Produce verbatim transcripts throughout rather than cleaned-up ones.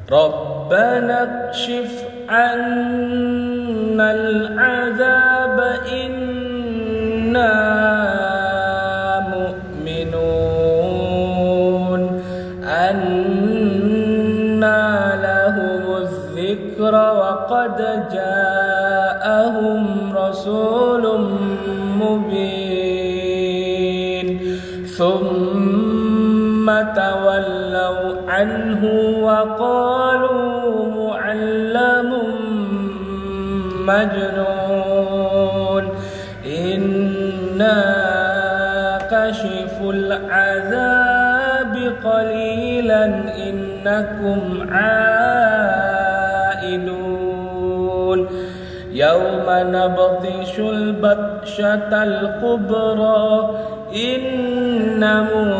ربنا اكشف عنا العذاب إنا مؤمنون أنى لهم الذكر وقد جاءهم رسول مبين ثم تولوا عنه وقالوا معلم مجنون إنا كشف العذاب قليلا إنكم عائدون يوم نبطش البطشة الكبرى إنا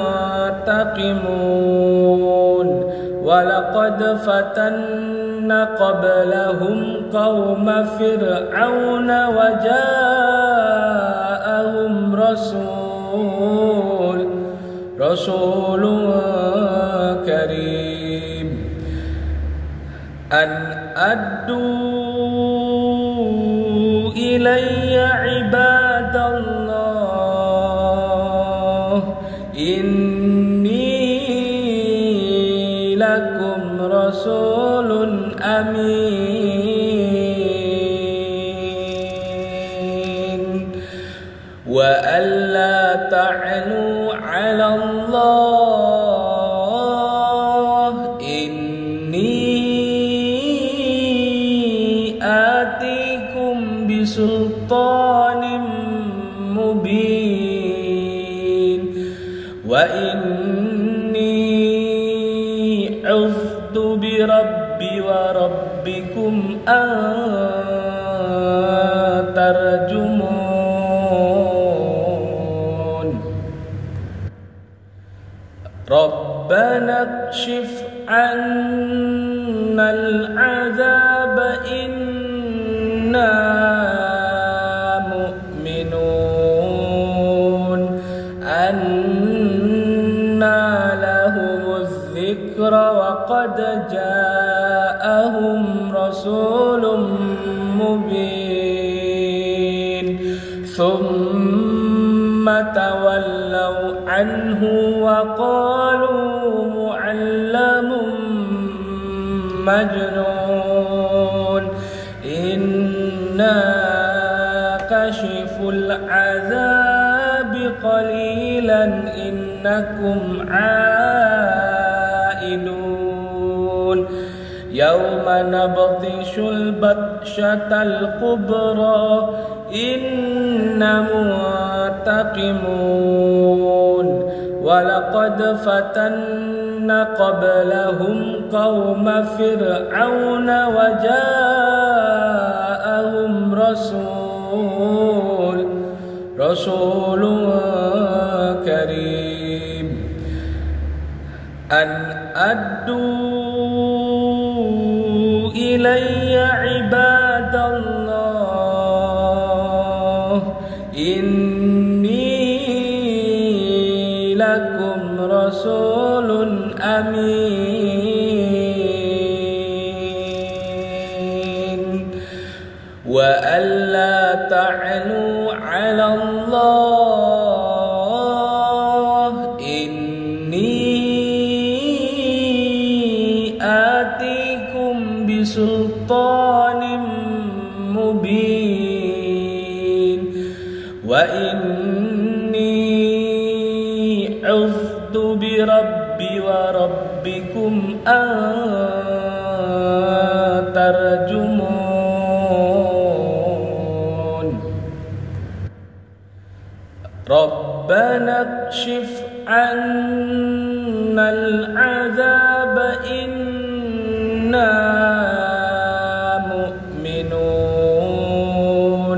منتقمون ولقد فتنا قبلهم قوم فرعون وجاءهم رسول رسول كريم أن أدوا إلي عباد الله إني لكم رسول أمين وألا تعلوا على الله إني آتيكم بسلطان مبين وإني عذت بربي وربكم أن ترجمون ربنا اكشف عنا العذاب إنا مؤمنون أنى لهم الذكر وقد جاءهم رسول مبين ثم تولوا عنه وقالوا معلم مجنون إنا كشف العذاب قليلا إنكم عائدون يوم نبطش البطشة الكبرى إنا منتقمون ولقد فتنا قبلهم قوم فرعون وجاءهم رسول رسول كريم أن أدوا إلي عباد الله إني لكم رسول أمين وألا تعلوا على الله إني آتيكم بسلطان مبين وإني عذت بربي وربكم أن ترجمون ربنا اكشف عنا العذاب إنا مؤمنون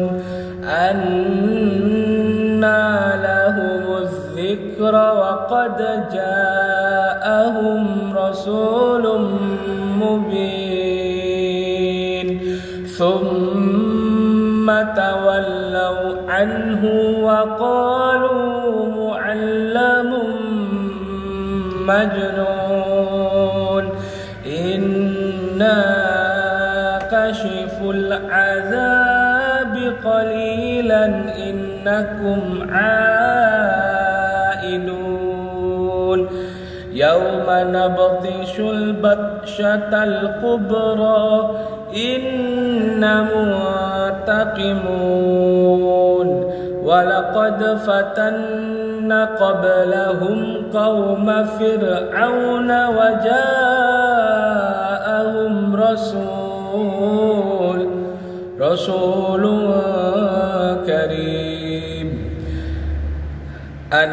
أنى لهم الذكر وقد جاءهم رسول مبين ثم تولوا عنه وقالوا معلم مجنون كشفوا العذاب قليلا إنكم عائدون يوم نبطش البطشة الكبرى إنا منتقمون ولقد فتنا قبلهم قوم فرعون وجاءهم رسول رسول كريم أن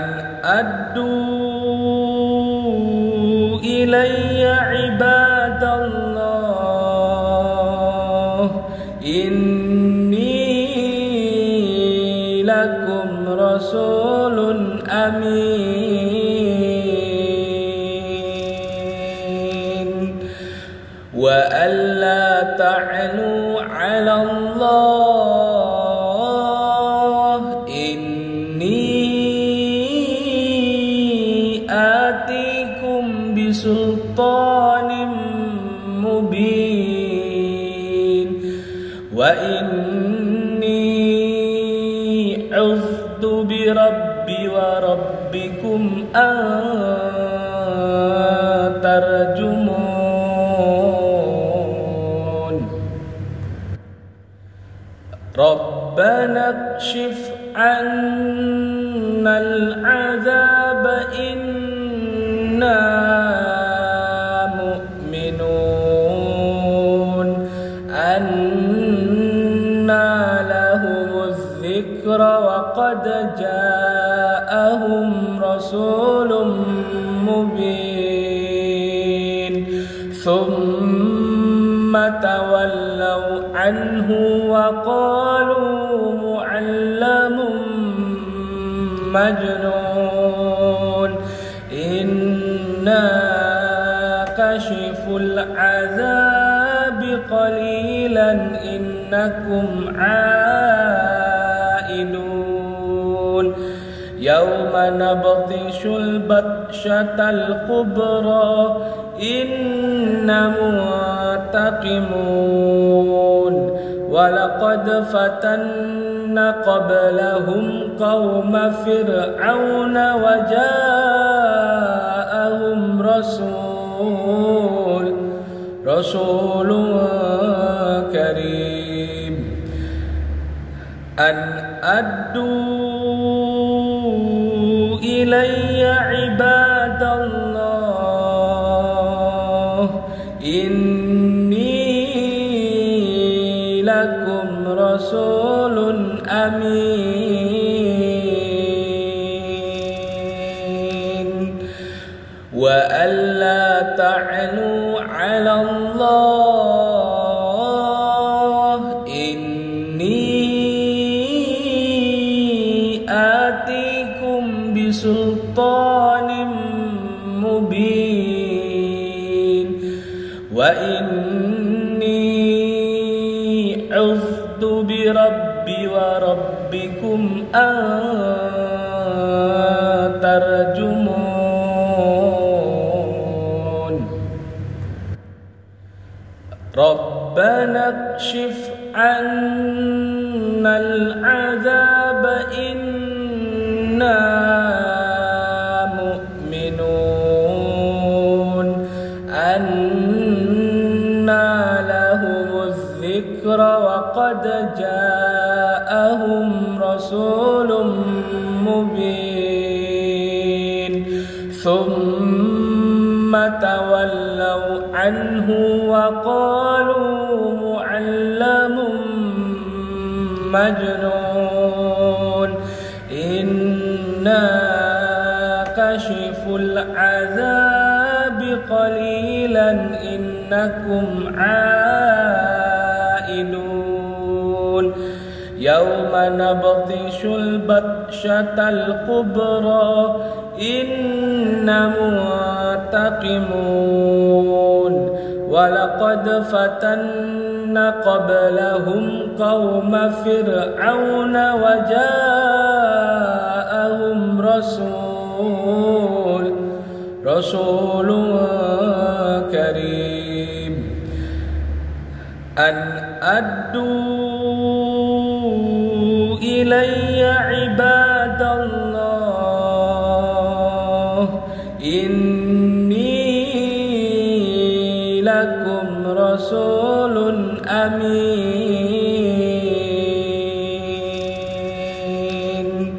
أدوا إلي عباد الله إني لكم رسول أمين وألا تعلوا على الله إني آتيكم بسلطان مبين وإني عذت بربي وربكم أن ترجمون ربنا اكشف عنا العذاب إنا مؤمنون أنى لهم الذكر وقد جاءهم رسول مبين ثم تولوا عنه وقالوا معلم مجنون إنا كشف العذاب قليلا إنكم عائدون يوم نبطش البطشة الكبرى إنا منتقمون ولقد فتنا قبلهم قوم فرعون وجاءهم رسول رسول كريم أن أدوا إلي عباد الله إني لكم رسول أمين وألا تعلوا على الله إني آتيكم بسلطان مبين وإني عذت بربي وربكم أن ترجمون ربنا اكشف عنا العذاب إنا مؤمنون أنى لهم الذكر وقد جاءهم رسول مبين ثم تولوا عنه وقالوا معلم مجنون إنا كشف العذاب قليلا إنكم عائدون يوم نبطش البطشة الكبرى إنا منتقمون ولقد فتنا قبلهم قوم فرعون وجاءهم رسول رسول كريم أن أدوا إلي عباد الله إني لكم رسول أمين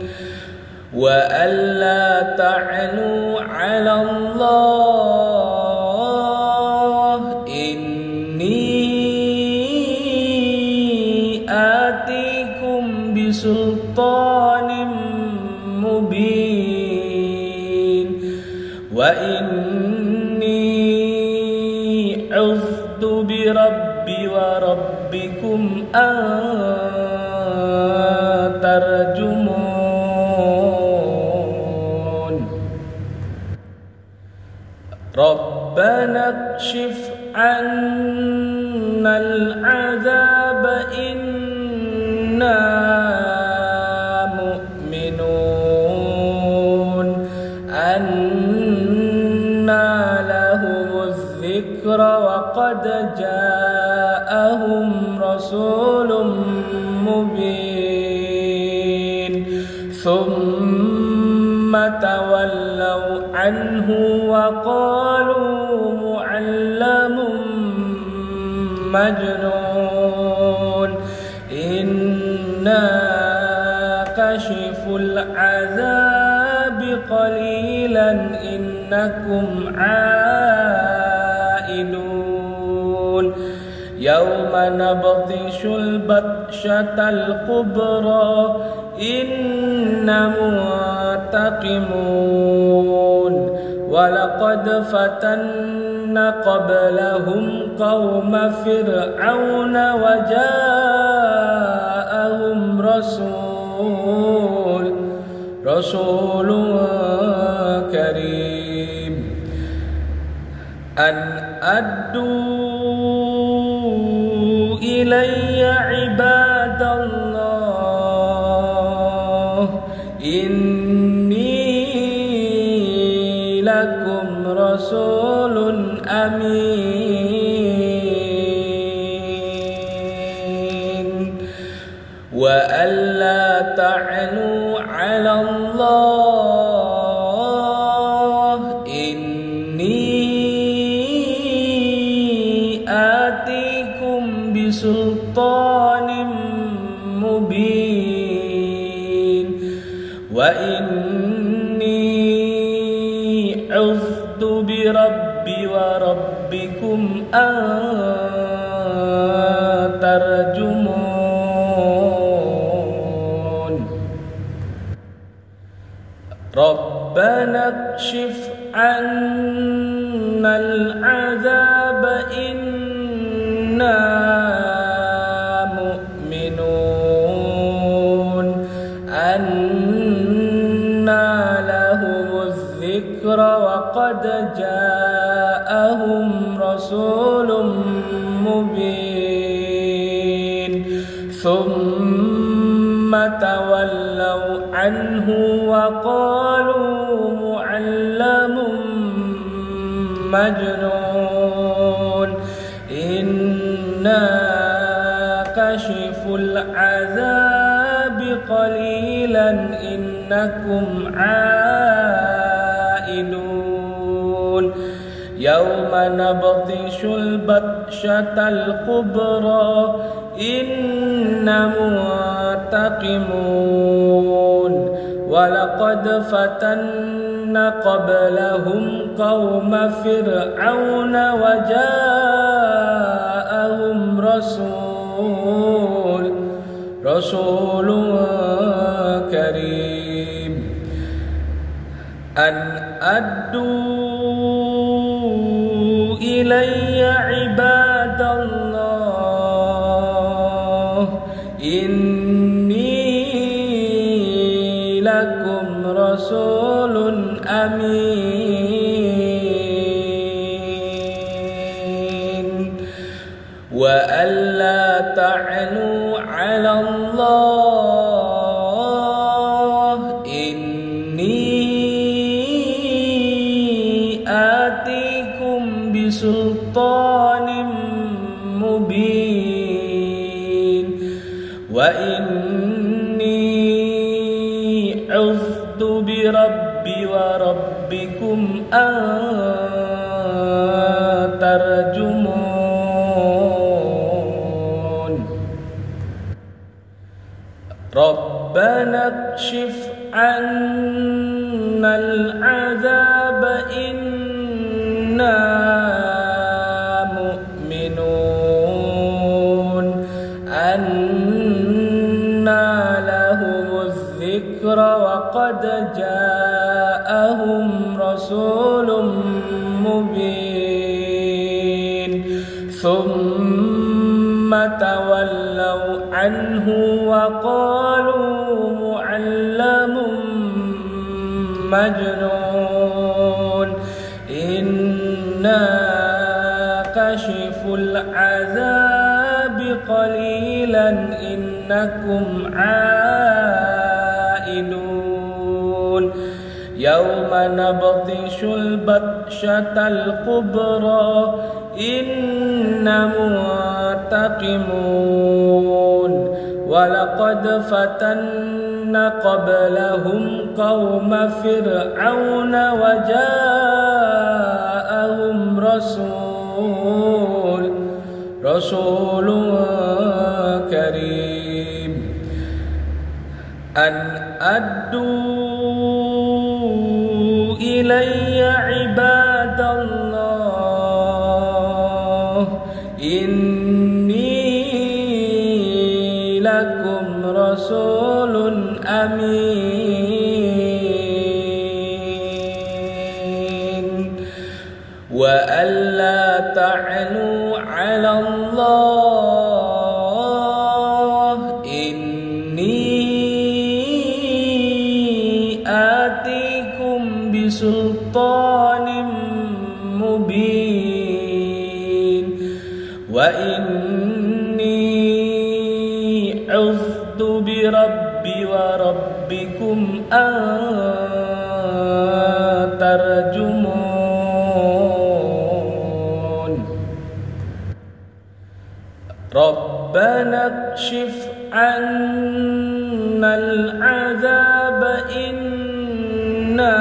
وألا تعلوا على الله إني آتيكم بسلطان مبين وإني عذت بربي وربكم أن ترجمون ربنا اكشف عنا العذاب إنا مؤمنون أنى لهم الذكر وقد جاءهم رسول مبين ثم تولوا عنه وقالوا معلم مجنون إنا كشف العذاب قليلا إنكم عائدون يوم نبطش البطشة الكبرى إنا منتقمون ولقد فتنا قبلهم قوم فرعون وجاءهم رسول رسول كريم أن أدوا إلي عباد الله إني لكم رسول أمين وألا تعلوا على الله إني آتيكم بسلطان مبين وإني عذت بربي وربكم أن ترجمون ربنا اكشف عنا العذاب إنا مؤمنون أنى لهم الذكر وقد جاءهم رسول مبين ثم تولوا عنه وقالوا معلم مجنون إنا كشف العذاب قليلا إنكم عائدون يوم نبطش البطشة الكبرى إنا منتقمون ولقد فتنا قبلهم قوم فرعون وجاءهم رسول رسول كريم أن أدوا إلي عباد الله إني لكم رسول أمين وألا تعلوا على الله إني آتيكم بسلطان مبين وإني عذت بربي وربكم أن ترجمون ربنا اكشف عنا العذاب إنا مؤمنون أنى لهم الذكر وقد جاءهم رسول مبين ثم تولوا عنه وقالوا معلم مجنون إنا كشف العذاب قليلا إنكم عائدون يوم نبطش البطشة الكبرى إنا منتقمون ولقد فتنا قبلهم قوم فرعون وجاءهم رسول رسول كريم أن أدوا إلي عباد الله إني لكم رسول أمين وألا تعلوا على الله إني آتيكم بسلطان مبين وإني عذت بربي وربكم أن ترجمون ربنا اكشف عنا العذاب إنا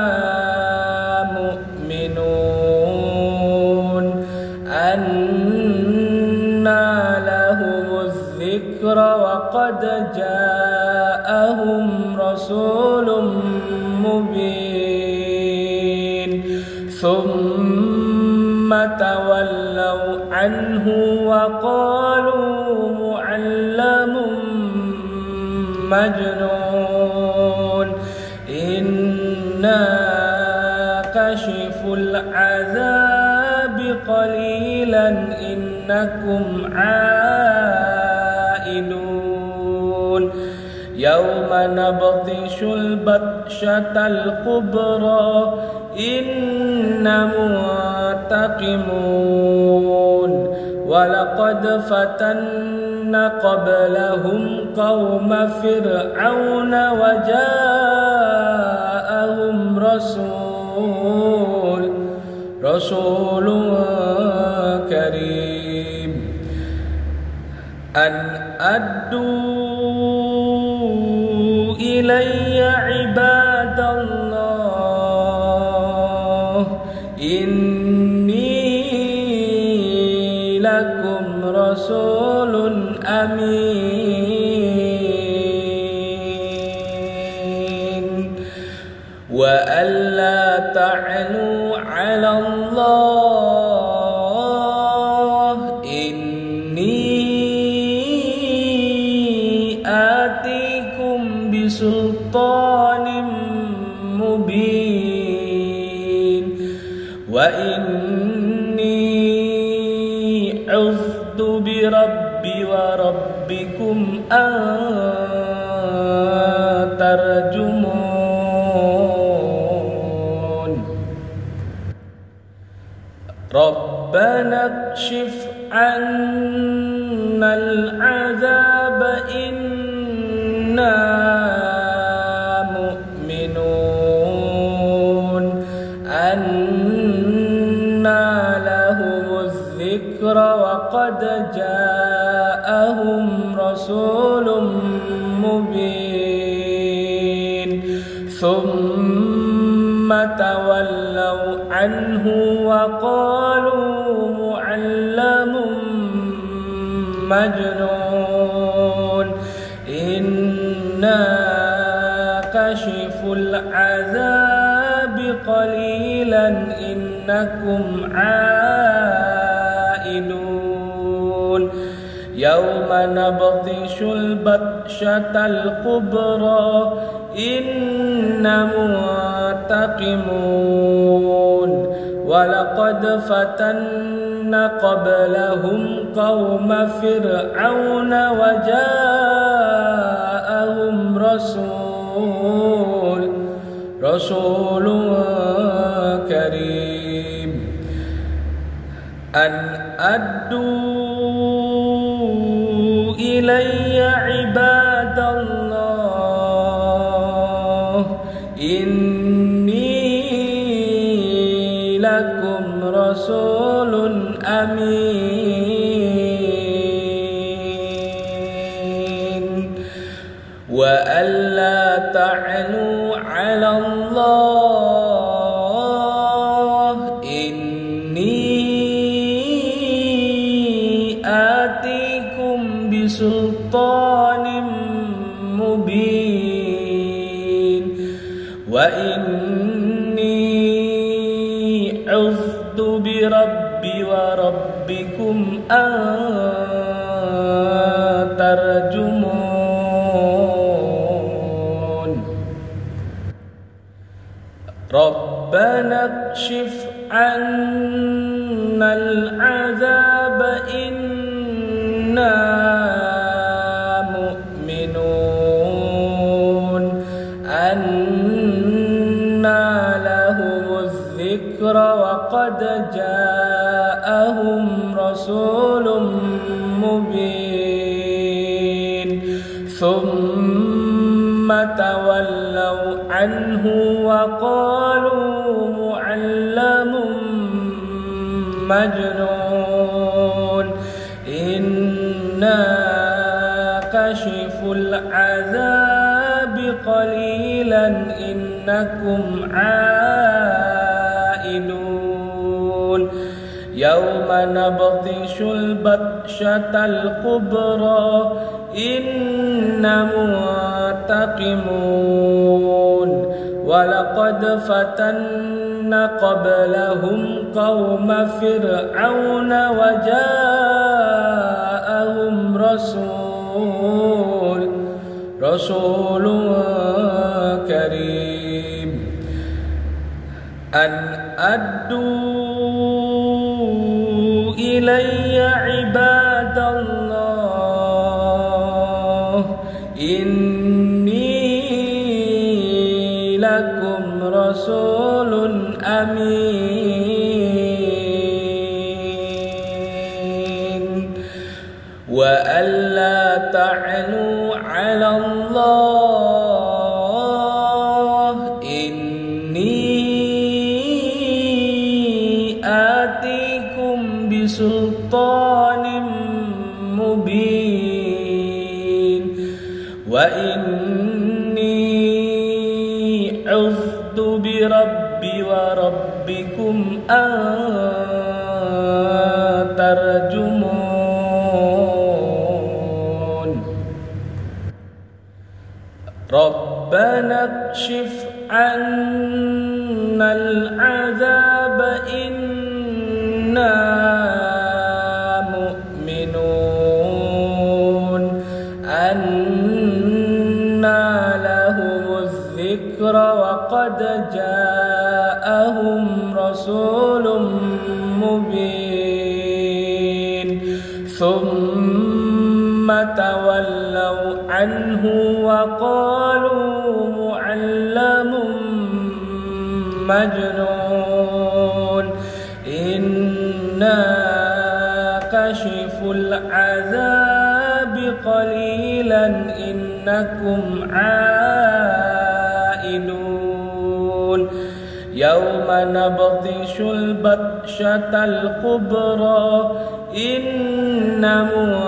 مؤمنون أنى لهم الذكر وقد جاءهم رسول مبين ثم تولوا عنه وقالوا معلم مجنون إنا كشف العذاب قليلا إنكم عائدون يوم نبطش البطشة الكبرى إنا منتقمون ولقد فتنا قبلهم قوم فرعون وجاءهم رسول رسول كريم أن أدوا إلي عباد الله إني لكم رسول أمين وألا تعلوا على الله إني آتيكم بسلطان مبين وإني عذت بربي وربكم أن ترجمون ربنا اكشف عنا العذاب إنا مؤمنون أنى لهم الذكر الذكر وقد جاءهم رسول مبين ثم تولوا عنه وقالوا معلم مجنون إنا كشف العذاب قليلا إنكم عائدون يوم نبطش البطشة الكبرى إنا منتقمون ولقد فتنا قبلهم قوم فرعون وجاءهم رسول رسول كريم أن أدوا إلي عباد الله إني لكم رسول أمين وألا تعلوا على الله إني آتيكم بسلطان مبين وإني عذت بربي وربكم أن ترجمون ربنا اكشف عنا العذاب إنا مؤمنون أنى لهم الذكر وقد جاءهم رسول مبين ثم تولوا عنه وقالوا معلم مجنون إنا كشف العذاب قليلا إنكم عائدون يوم نبطش البطشة الكبرى إنا منتقمون ولقد فتنا قبلهم قوم فرعون وجاءهم رسول رسول كريم أن أدوا إلي عباد الله إني لكم رسول أمين وألا تعلوا على الله إني آتيكم بسلطان مبين وإني عذت بربي وربكم أن ترجمون ربنا اكشف عنا العذاب إنا مؤمنون أنى لهم الذكر وقد جاءهم رسول مبين ثم تولوا عنه وقالوا معلم مجنون إنا كشف العذاب قليلا إنكم عائدون يوم نبطش البطشة الكبرى إنا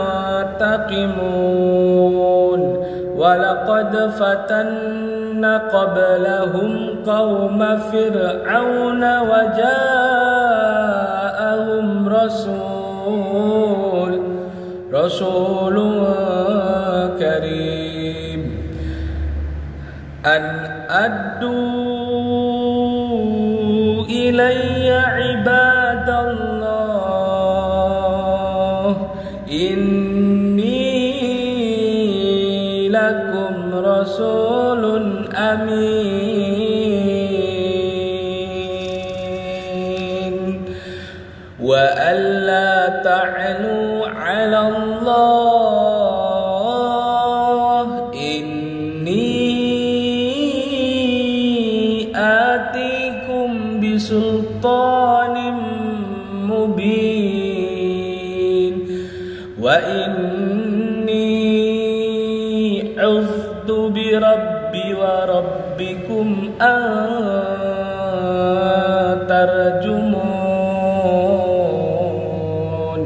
منتقمون ولقد فتنا قبلهم قوم فرعون وجاءهم رسول رسول كريم أن أدوا إلي عباد الله إني لكم رسول أمين وألا تعلوا على الله إني آتيكم بسلطان مبين وإني عذت بربي وربكم أن ترجمون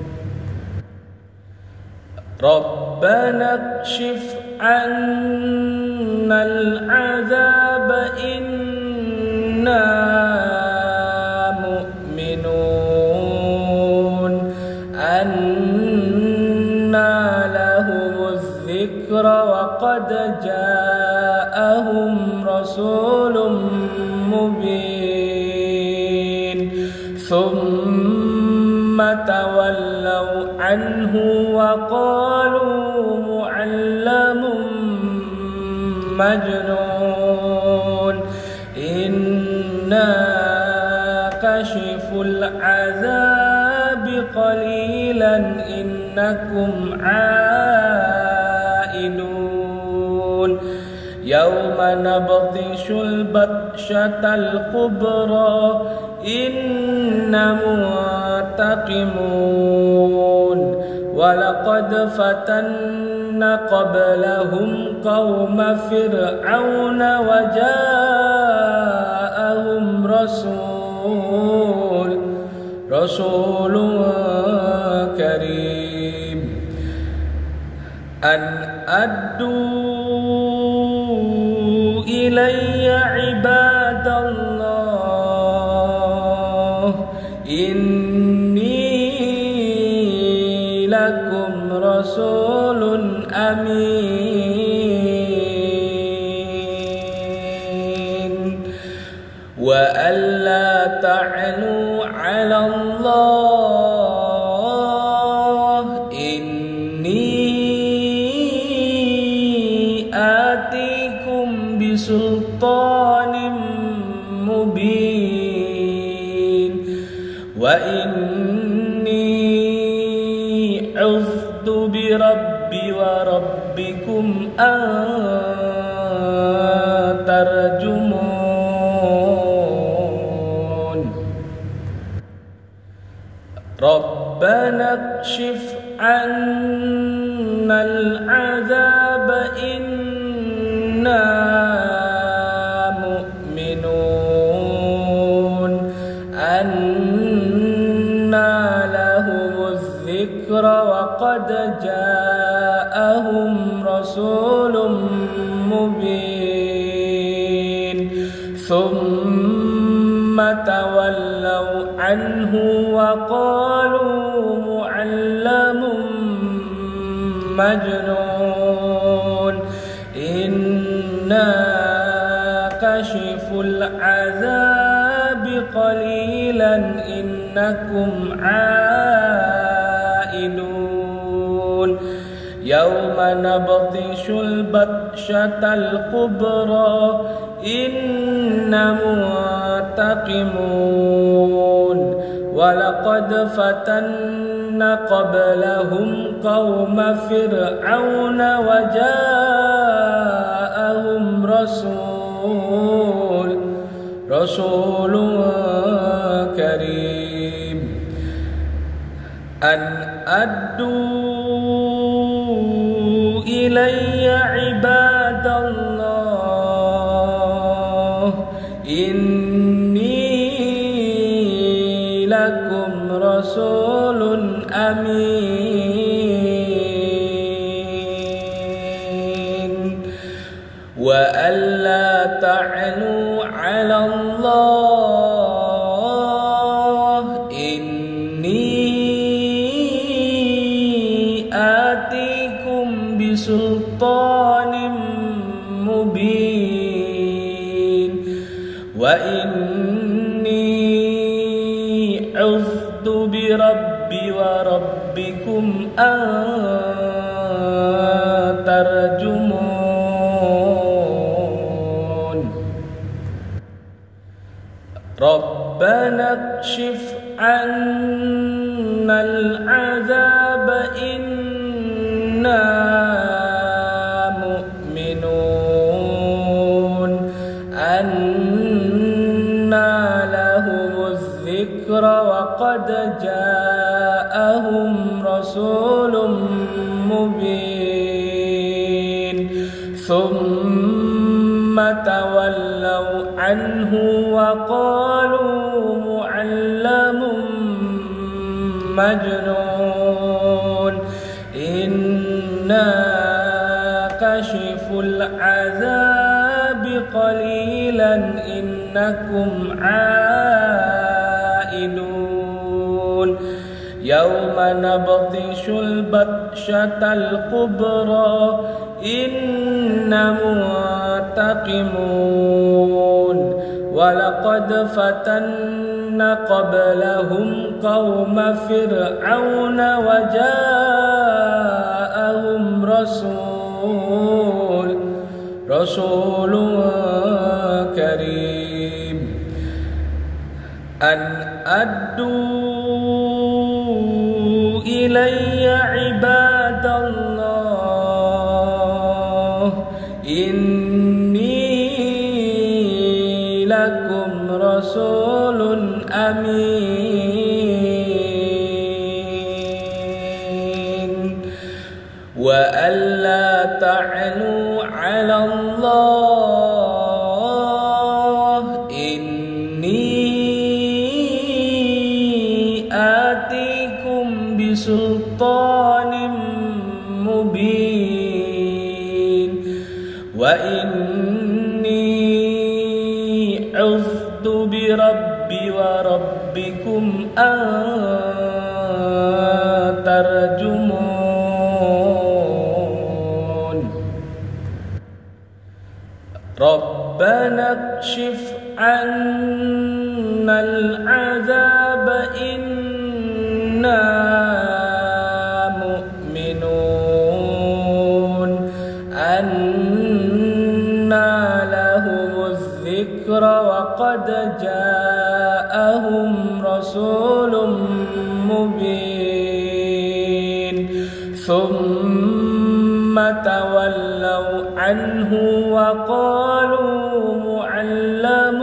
ربنا اكشف عنا العذاب إنا مؤمنون أنى لهم الذكر وقد جاءهم رسول مبين ثم تولوا عنه وقالوا معلم مجنون إنا كشف العذاب قليلا إنكم عائدون يوم نبطش البطشة الكبرى إنا منتقمون ولقد فتنا قبلهم قوم فرعون وجاءهم رسول رسول كريم أن أدوا إلي عباد الله إني لكم رسول أمين وألا تعلوا على الله إني آتيكم بسلطان مبين وإني عذت بربي وربكم أن ترجمون ربنا اكشف عنا العذاب إنا مؤمنون أنى لهم الذكر وقد جاءهم رسول مبين ثم تولوا عنه وقالوا معلم مجنون إنا كشف العذاب قليلا إنكم عائدون يوم نبطش البطشة الكبرى إنا منتقمون ولقد فتنا قبلهم قوم فرعون وجاءهم رسول رسول كريم أن أدوا إلي عباد الله إن رسول أمين وألا تعلوا على الله إني آتيكم بسلطان مبين وإني عذت بربي وربكم أن ترجمون ربنا اكشف عنا العذاب إنا مؤمنون أنى لهم الذكر وقد جاءهم رسول مبين ثم تولوا عنه وقالوا معلم مجنون إنا كشف العذاب قليلا إنكم عائدون يوم نبطش البطشة الكبرى إنا منتقمون ولقد فتنا قبلهم قوم فرعون وجاءهم رسول رسول كريم أن أدوا إلي عباد الله إني لكم رسول أمين وألا تعلوا على الله إني آتيكم بسلطان مبين وإني عذت بربي وربكم أن ترجمون ربنا اكشف عنا العذاب إنا مؤمنون أنى لهم الذكر وقد جاءهم رسول مبين ثم تولوا عنه وقالوا معلم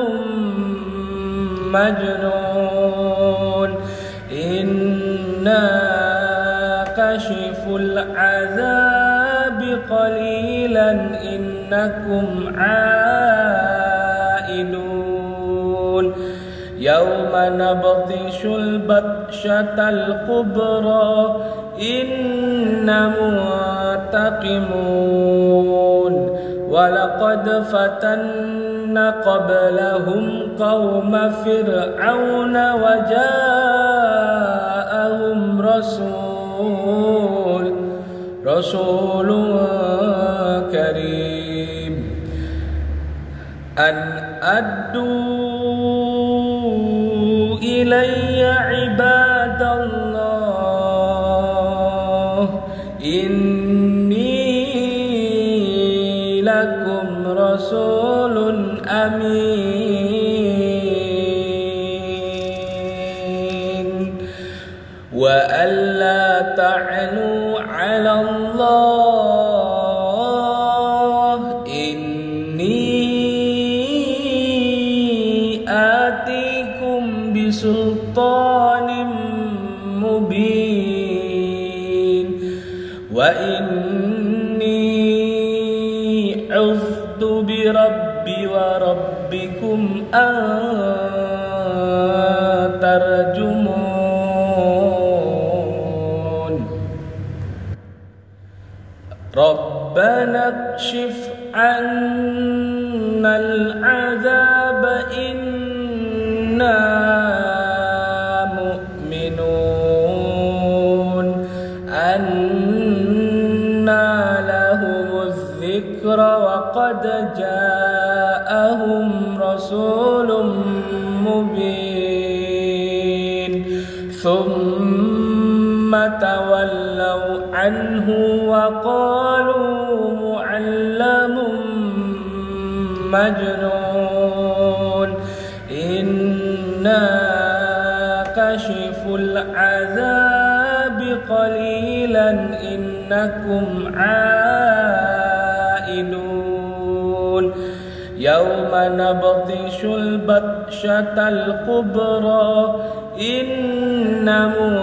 مجنون إنا كشف العذاب قليلا إنكم عائدون يوم نبطش البطشة الكبرى إنا منتقمون ولقد فتنا قبلهم قوم فرعون وجاءهم رسول رسول كريم أن أدوا إلي عباد الله إني لكم رسول أمين وألا تعلوا على الله إني آتيكم بسلطان مبين وإني عذت بربي وربكم أن ترجمون ربنا اكشف عنا العذاب إنا مؤمنون أنى لهم الذكر وقد جاءهم رسول مبين ثم تولوا عنه وقالوا معلم مجنون إنا كشف العذاب قليلا إنكم عائدون يوم نبطش البطشة الكبرى إنا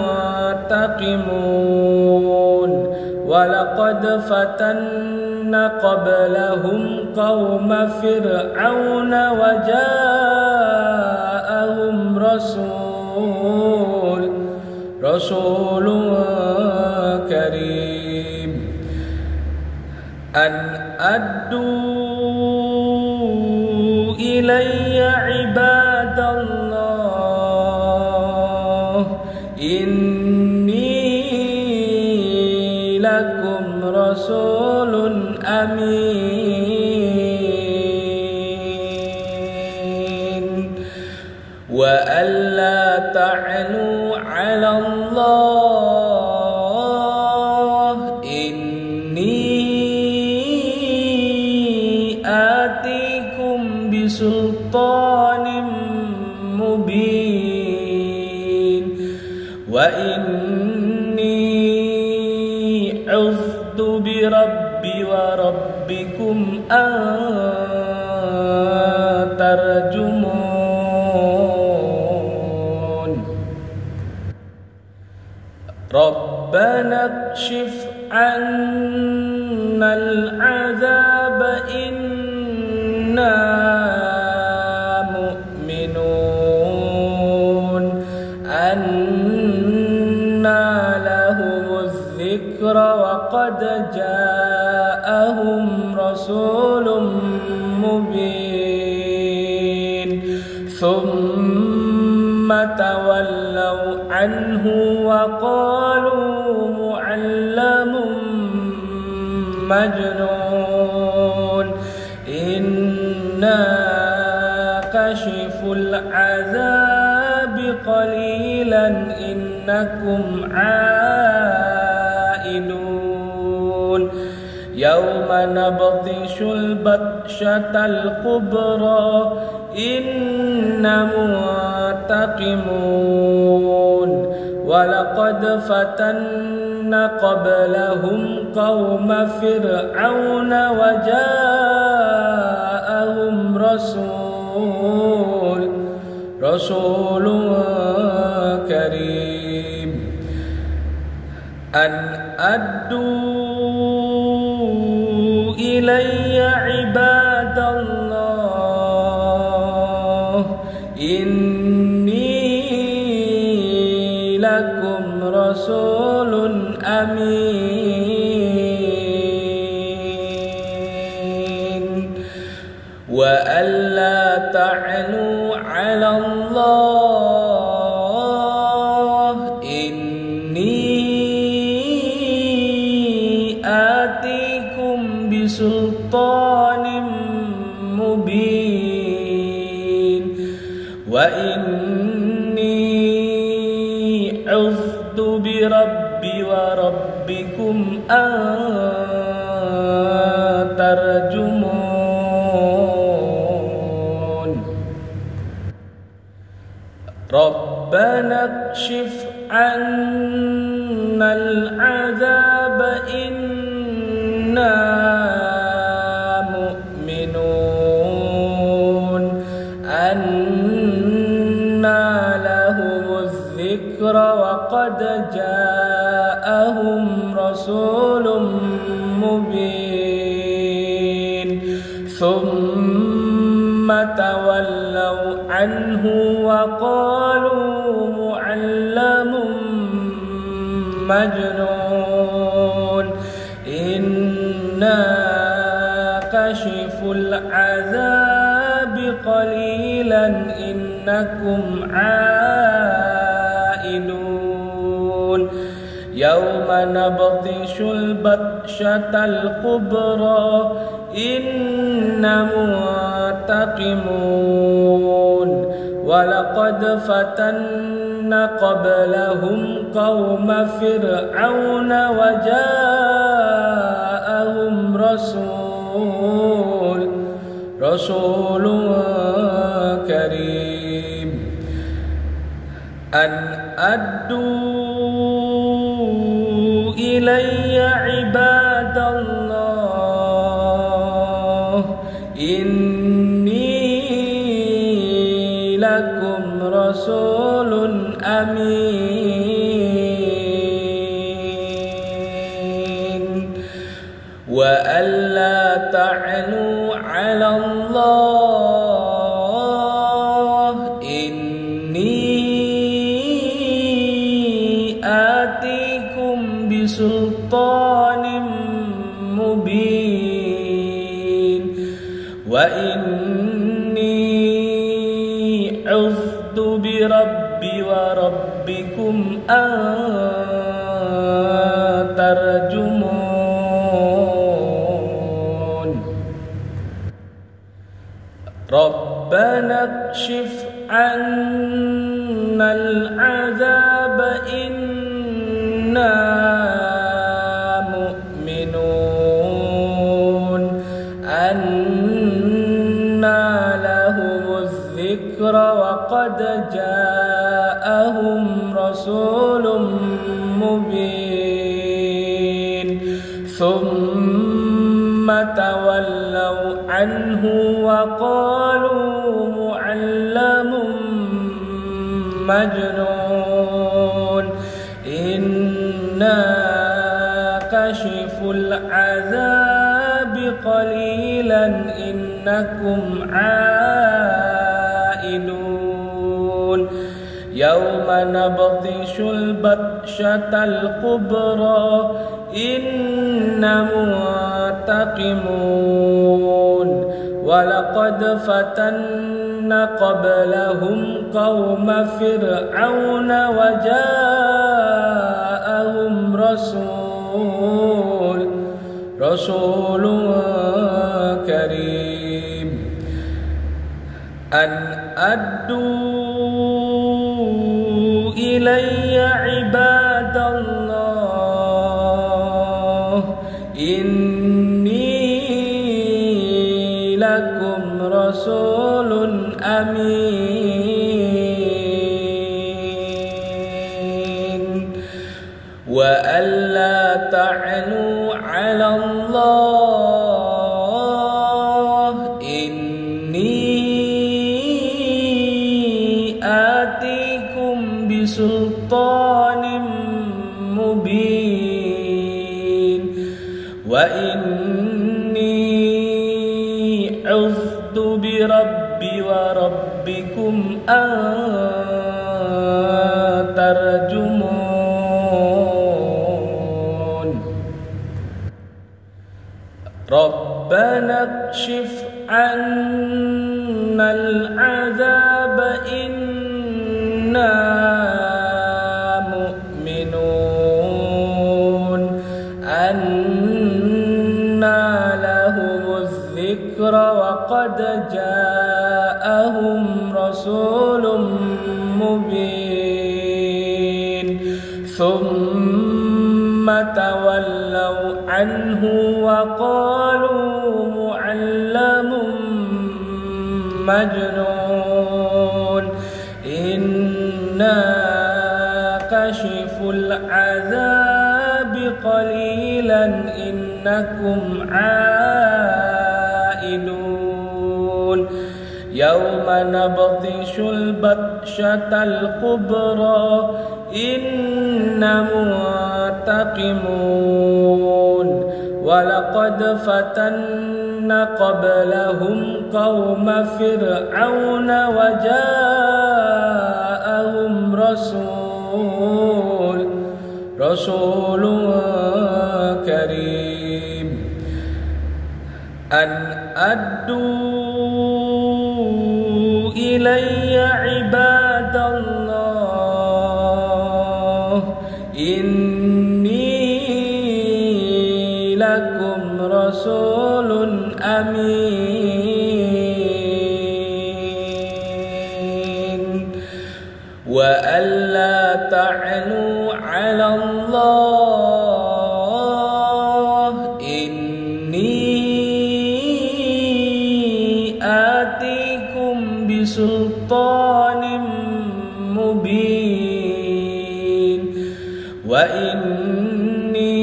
منتقمون ولقد فتنا قبلهم قوم فرعون وجاءهم رسول رسول كريم أن أدوا إلي عباد الله إني لكم رسول أمين وألا تعلوا على الله إني آتيكم بسلطان مبين وإني عذت بربي وربكم أن ترجمون ربنا اكشف عنا العذاب إنا مؤمنون أنى لهم الذكر وقد جاءهم رسول مبين ثم تولوا عنه وقالوا معلم مجنون إنا كشف العذاب قليلا إنكم عائدون يوم نبطش البطشة الكبرى إنا منتقمون ولقد فتنا قبلهم قوم فرعون وجاءهم رسول رسول كريم أن أدوا إلي عباد الله إني لكم رسول أمين وألا تعلوا على الله إني آتيكم بسلطان مبين وإني عذت بربي وربكم أن ترجمون ربنا اكشف عنا العذاب إنا مؤمنون أنى لهم الذكر وقد جاءهم رسول مبين ثم تولوا عنه وقالوا معلم مجنون إنا كاشف العذاب قليلا إنكم عائدون يوم نبطش البطشة الكبرى إنا منتقمون ولقد فتنا قبلهم قوم فرعون وجاءهم رسول رسول كريم أن أدوا إلي عباد الله إني لكم رسول أمين وألا تعلوا على الله إني آتيكم بسلطان مبين وإني عذت بربي وربكم أن ترجمون ربنا اكشف عنا العذاب إنا مؤمنون أنى لهم الذكر وقد جاءهم رسول مبين ثم تولوا عنه وقالوا معلم مجنون إنا كاشف العذاب قليلا إنكم عائدون يوم نبطش البطشة الكبرى إنا منتقمون ولقد فتنا قبلهم قوم فرعون وجاءهم رسول رسول كريم أن أدوا إلي عباد الله إني لكم رسول أمين وألا تعلوا على الله إني آتيكم بسلطان مبين وإني عذت بربي وربكم أن ترجمون ربنا اكشف عنا العذاب إنا مؤمنون أنى لهم الذكر وقد جاءهم رسول مبين ثم تولوا عنه وقالوا معلم مجنون إنا كاشف العذاب قليلا إنكم عائدون يوم نبطش البطشة الكبرى إنا منتقمون ولقد فتنا قبلهم قوم فرعون وجاءهم رسول رسول كريم أن أدوا إلي عباد الله إني لكم رسول أمين وألا تعلوا على الله إني آتيكم بسلطان مبين وإني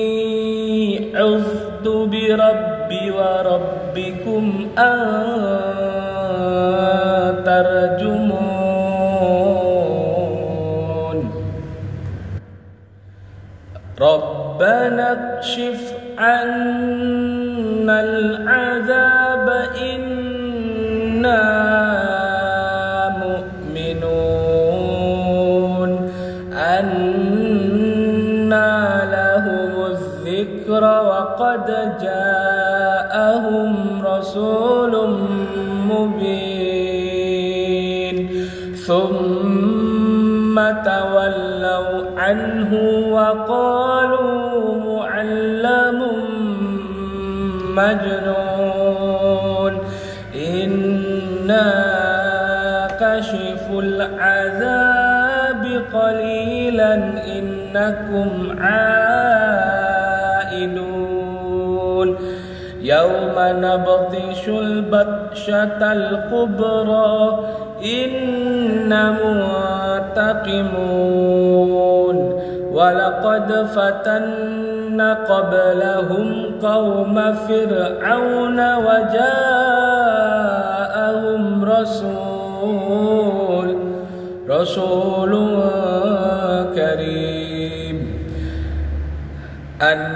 عذت بربي وربكم أن ترجمون ربنا اكشف عنا العذاب إنا مؤمنون أنى لهم الذكر وقد جاءهم رسول مبين ثم تولوا عنه وقالوا معلم مجنون إنا كشف العذاب قليلا إنكم عائدون يوم نبطش البطشة الكبرى إنا منتقمون ولقد فتنا قبلهم قوم فرعون وجاءهم رسول رسول كريم أن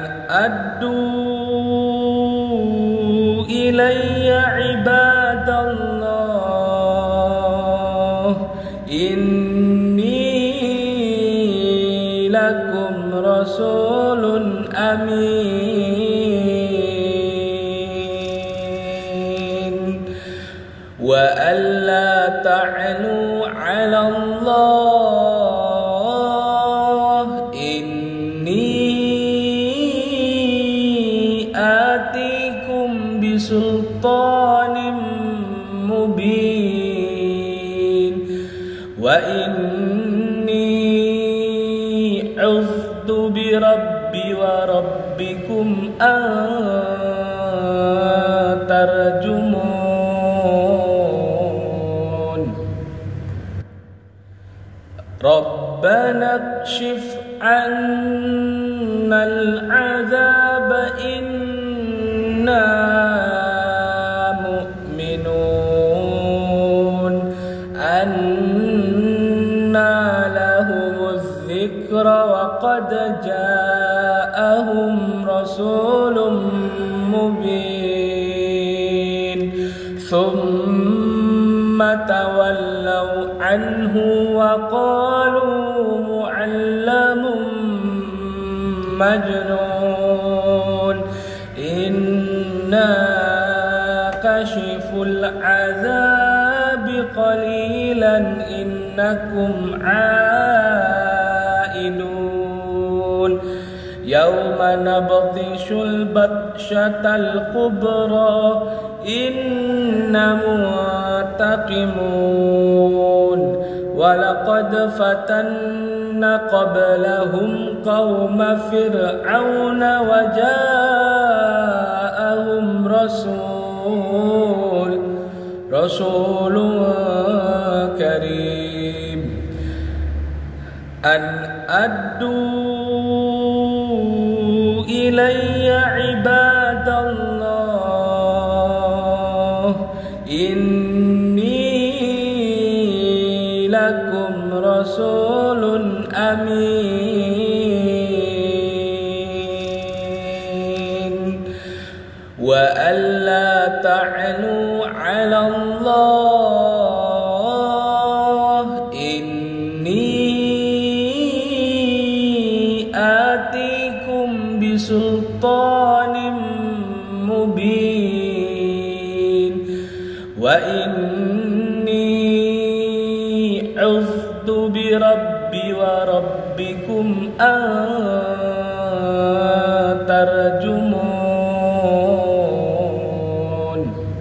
أدوا إلي عباد الله إني لكم رسول أمين وألا تعلوا على الله إني آتيكم بسلطان مبين وإني عذت بربي وربكم أن ترجمون ربنا اكشف عنا العذاب إنا مؤمنون أنى لهم الذكر وقد جاءهم رسول مبين ثم تولوا عنه وقالوا معلم مجنون إنا كشف العذاب قليلا إنكم عائدون يوم نبطش البطشة الكبرى إنا منتقمون ولقد فتنا قبلهم قوم فرعون وجاءهم رسول رسول كريم أن أدوا إلي عباد الله إني لكم رسول أمين وألا تعلوا على الله إني بسلطان مبين وإني عذت بربي وربكم أن ترجمون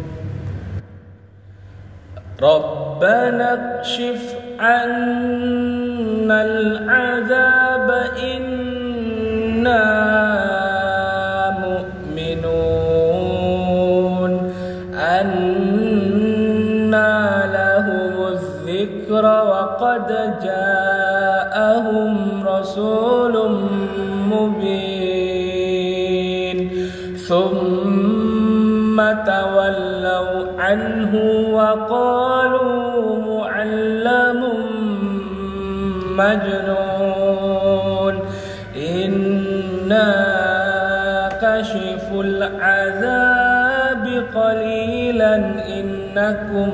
ربنا اكشف عنا العذاب إنا مؤمنون أنى لهم الذكر وقد جاءهم رسول مبين ثم تولوا عنه وقالوا معلم مجنون إنا كشف العذاب قليلا إنكم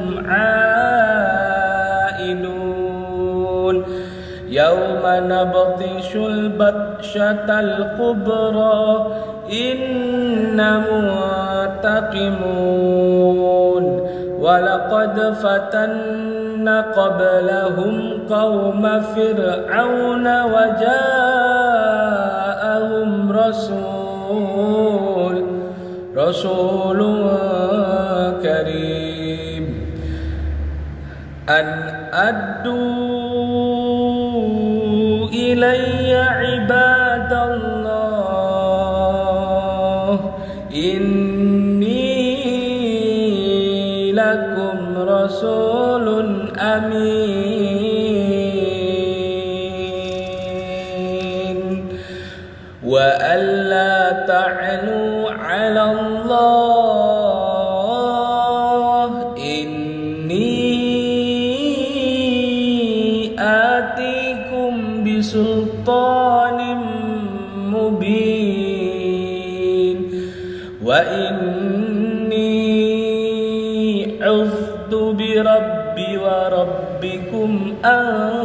عائدون يوم نبطش البطشة الكبرى إنا منتقمون ولقد فتنا قبلهم قوم فرعون وجاءهم رسول رسول كريم أن أدوا إلي عباد الله إني لكم رسول أمين وألا تعلوا على الله إني آتيكم بسلطان مبين وإني عذت بربي وربكم أن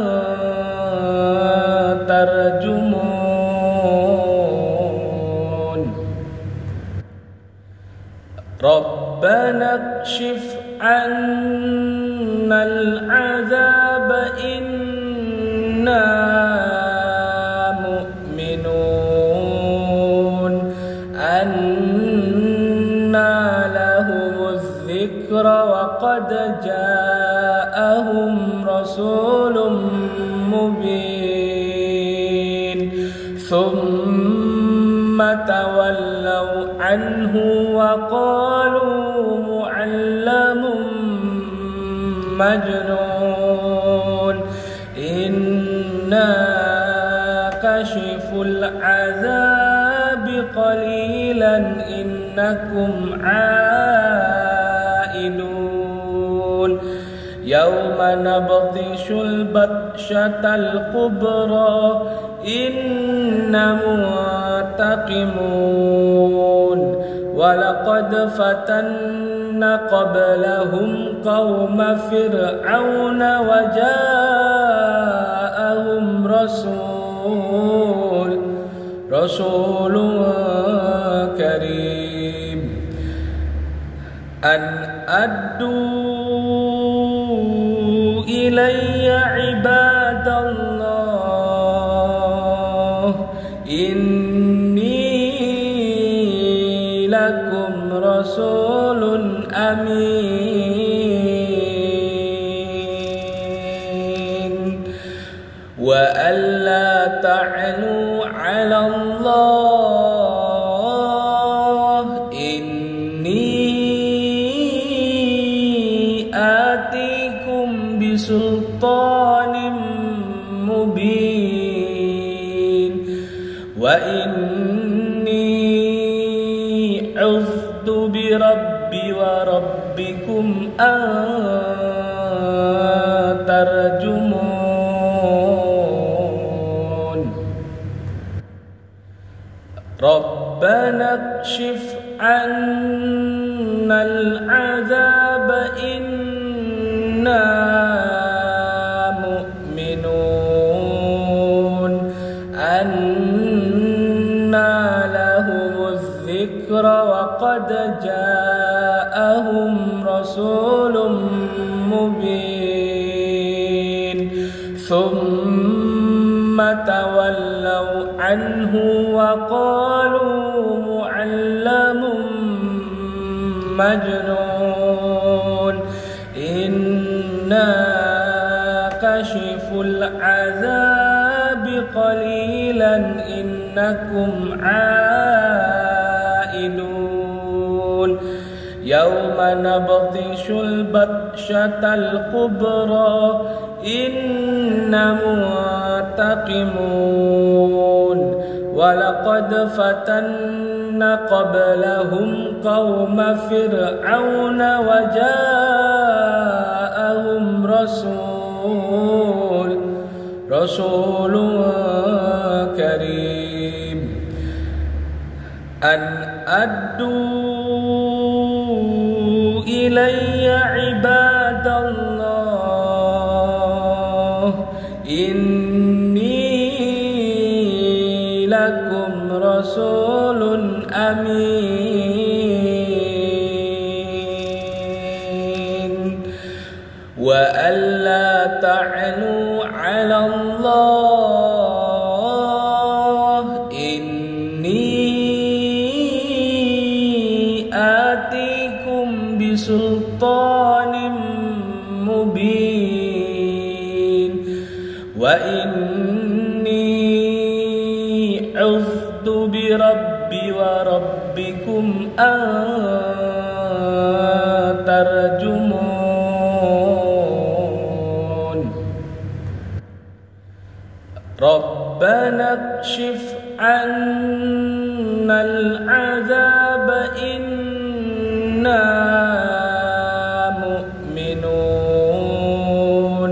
ترجمون ربنا اكشف عنا العذاب إنا مؤمنون أنى لهم الذكر وقد جاءهم رسول مبين ثم تولوا عنه وقالوا معلم مجنون إنا كشف العذاب قليلا إنكم عائدون يوم نبطش البطشة الكبرى إنا منتقمون ولقد فتنا قبلهم قوم فرعون وجاءهم رسول رسول كريم أن أدوا إلي عباد الله إني لكم رسول أمين وألا تعلوا على الله إني آتيكم بسلطان مبين وإني عذت بربي وربكم أن ترجمون ربنا اكشف عنا العذاب إنا مؤمنون أنى الذكر وقد جاءهم رسول مبين ثم تولوا عنه وقالوا معلم مجنون إنا كشف العذاب قليلا إنكم عائدون يوم نبطش البطشة الكبرى إنا منتقمون ولقد فتنا قبلهم قوم فرعون وجاءهم رسول رسول كريم أن أدوا إلي عباد الله إني لكم رسول أمين وألا تعلوا على الله إني آتيكم بسلطان مبين وإني عذت بربي وربكم أن ترجمون ربنا اكشف عنا العذاب إنا مؤمنون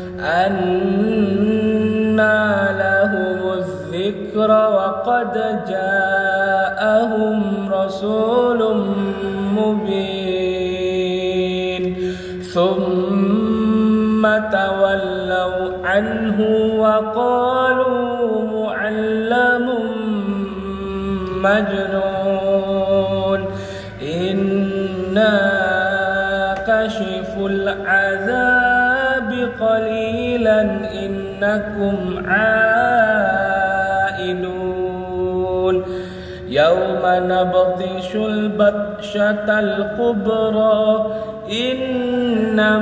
أنى لهم الذكر وقد جاءهم رسول مبين ثم تولوا عنه وقالوا معلم مجنون إنا كشف العذاب قليلا إنكم عائدون يوم نبطش البطشة الكبرى إنا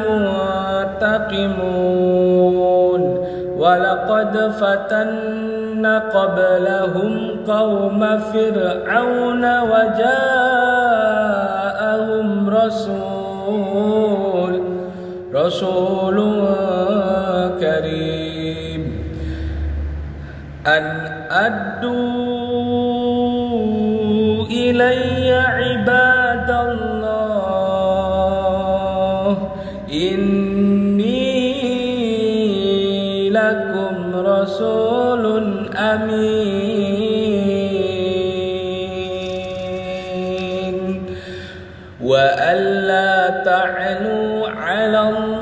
منتقمون ولقد فتنا قبلهم قوم فرعون وجاءهم رسول رسول كريم أن أدوا إلي عباد الله إني لكم رسول أمين وألا تعلوا على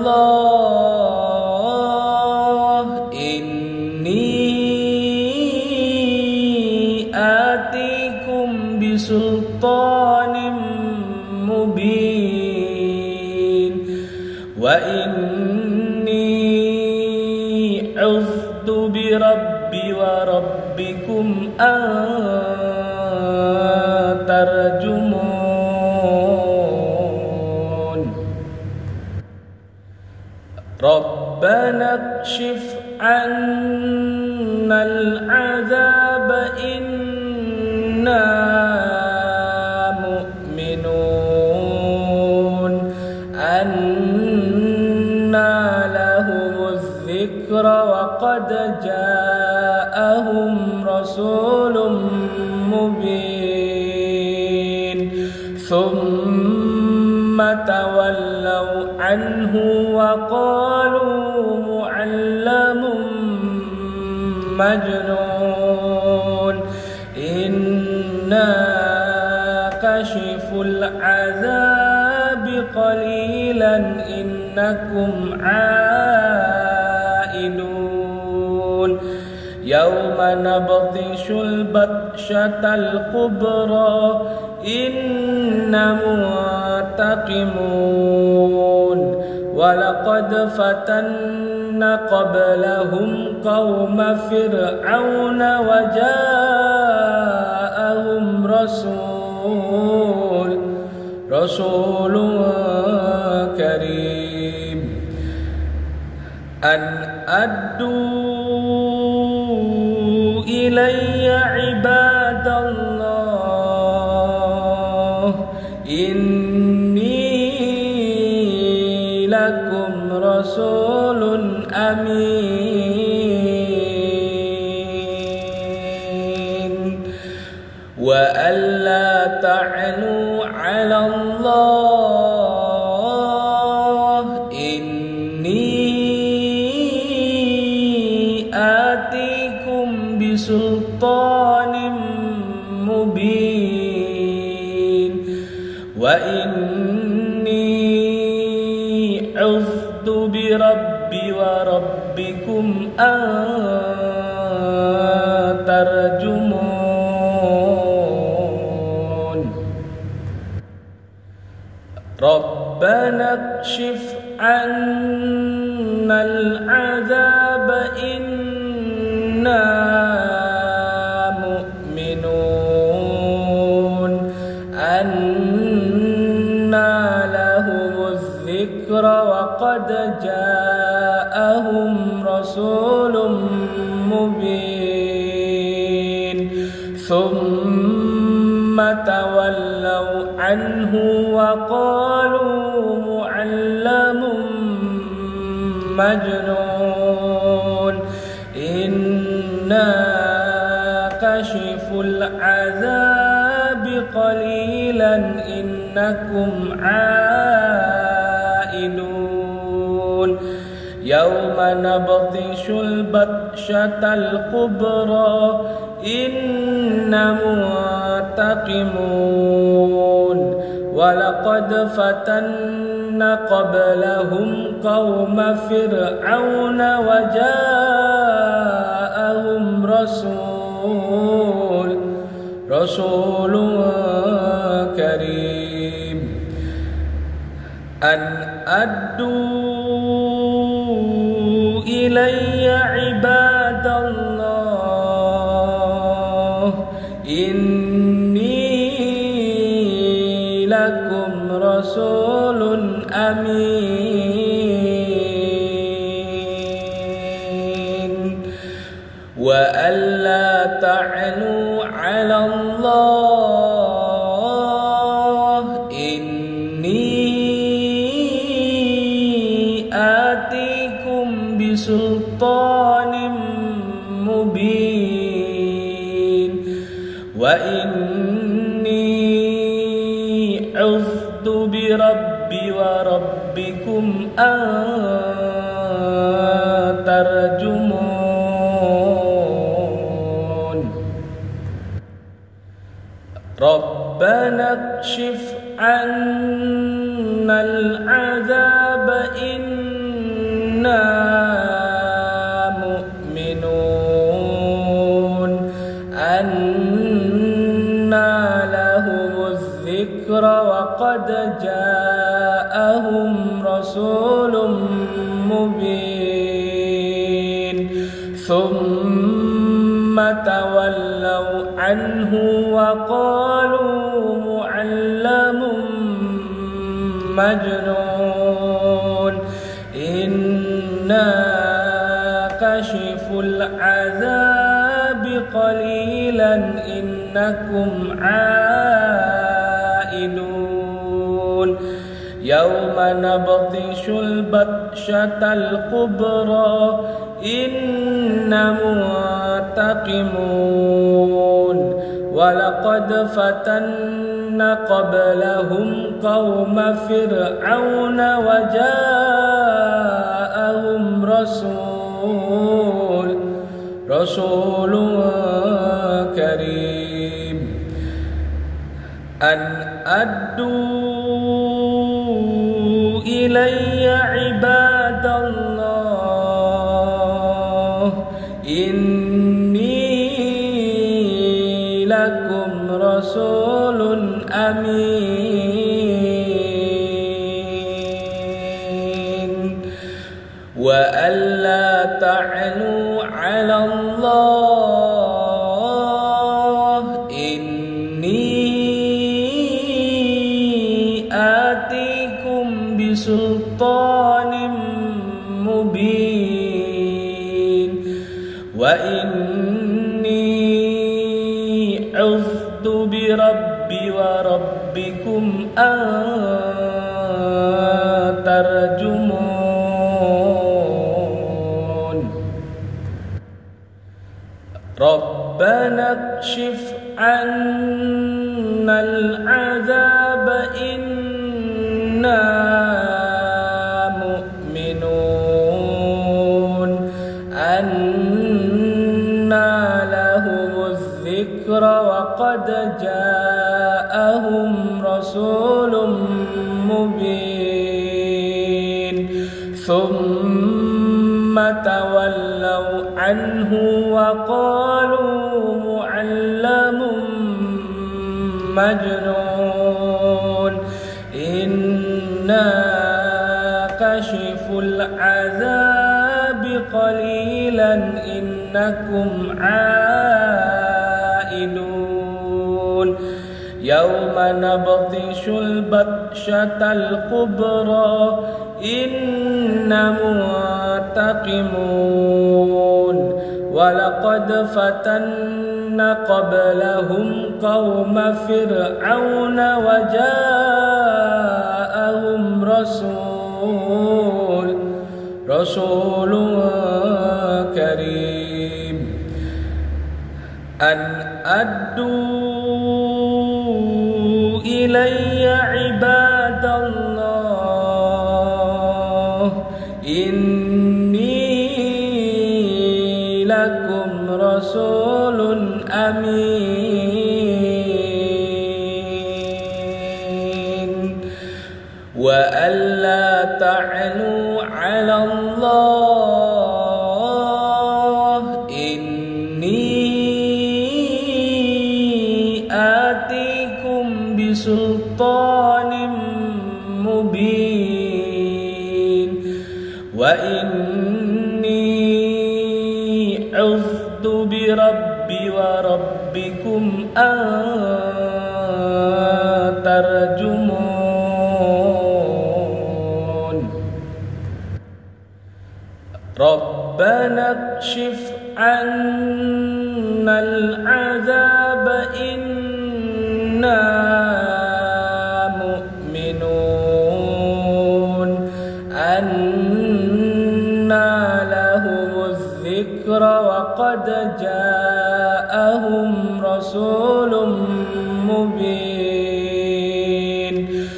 الله إني آتيكم بسلطان مبين وإني عذت بربي وربكم أن ترجمون ربنا اكشف عنا العذاب إنا مؤمنون أنى لهم الذكر وقد جاءهم رسول مبين ثم تولوا عنه وقالوا معلم مجنون إنا كشف العذاب قليلا إنكم عائدون يوم نبطش البطشة الكبرى إنا منتقمون ولقد فتنا قبلهم قوم فرعون وجاءهم رسول رسول كريم أن أدوا إلي عباد الله إني لكم رسول أمين وألا تعلوا على الله إني آتيكم بسلطان مبين وإني عذت بربي وربكم أن ترجمون ربنا اكشف عنا العذاب إنا مؤمنون أنى لهم الذكر وقد جاءهم رسول مبين ثم تولوا عنه وقالوا معلم مجنون إنا كشف العذاب قليلا إنكم عائدون يوم نبطش البطشة الكبرى إنا منتقمون ولقد فتنا قبلهم قوم فرعون وجاءهم رسول رسول كريم أن أدوا إلي عباد الله إني لكم رسول أمين وألا تعلوا على الله إني آتيكم بسلطان مبين وإني عذت بربي وربكم أن ترجمون ربنا اكشف عنا العذاب إنا مؤمنون أنى لهم الذكر وقد جاءهم رسول مبين ثم تولوا عنه وقالوا معلم مجنون إنا كشف العذاب قليلا إنكم عائدون يوم نبطش البطشة الكبرى إنا منتقمون ولقد فتنا قبلهم قوم فرعون وجاءهم رسول رسول كريم أن أدوا إلي عباد الله إن لكم رسول أمين وألا تعلوا على الله إني آتيكم بسلطان مبين وإني عذت بربي وربكم أن ترجمون ربنا اكشف عنا العذاب إنا مؤمنون أنى لهم الذكر وقد جاءهم رسول مبين ثم تولوا عنه وقالوا معلم مجنون إنا كشف العذاب قليلا إنكم عائدون يوم نبطش البطشة الكبرى إنا منتقمون ولقد فتنا قبلهم قوم فرعون وجاءهم رسول رسول كريم أن أدوا إلي عباد الله إني لكم رسول أمين وألا تعلوا على الله إني آتيكم بسلطان مبين وإني عذت بربي وربكم أن ترجمون ربنا اكشف عنا العذاب إنا مؤمنون أنى لهم الذكر وقد جاءهم رسول مبين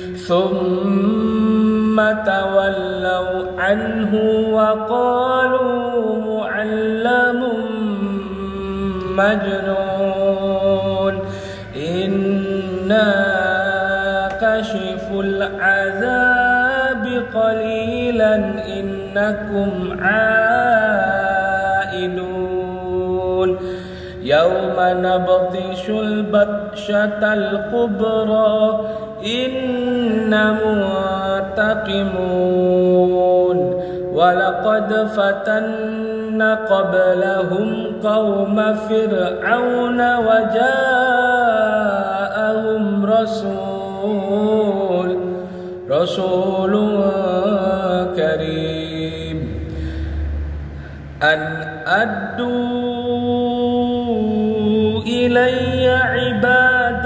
ثم تولوا عنه وقالوا معلم مجنون إنا كشف العذاب قليلا إنكم عائدون يوم نبطش البطشة الكبرى إنا منتقمون ولقد فتنا قبلهم قوم فرعون وجاءهم رسول رسول كريم أن أدوا إلي عباد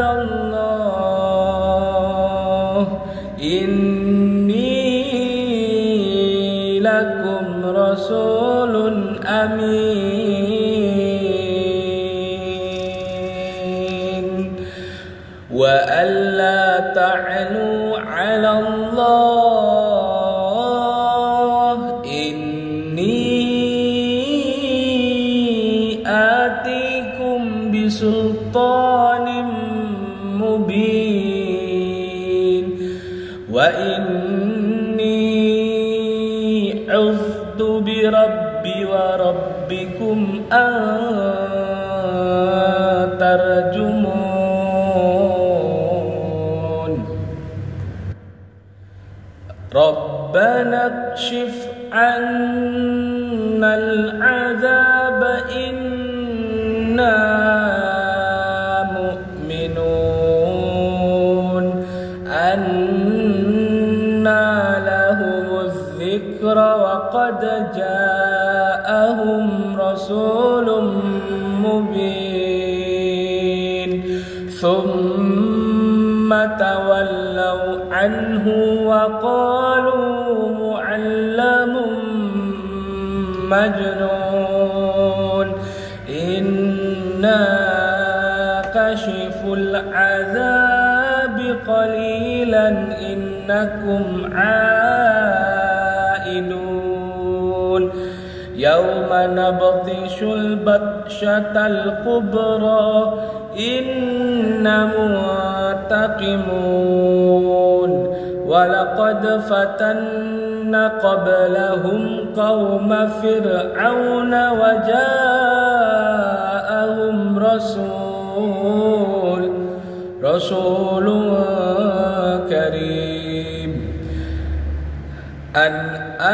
الله إني لكم رسول أمين وألا تعلوا على الله إني آتيكم بسلطان مبين وإني عذت بربي وربكم أن ترجمون ربنا اكشف عنا العذاب إنا مؤمنون أنى لهم الذكر وقد جاءهم رسول مبين ثم تولوا عنه وقالوا معلم مجنون إنا كشف العذاب قليلا إنكم عائدون يوم نبطش البطشة الكبرى إنا منتقمون ولقد فتنا قبلهم قوم فرعون وجاءهم رسول رسول كريم أن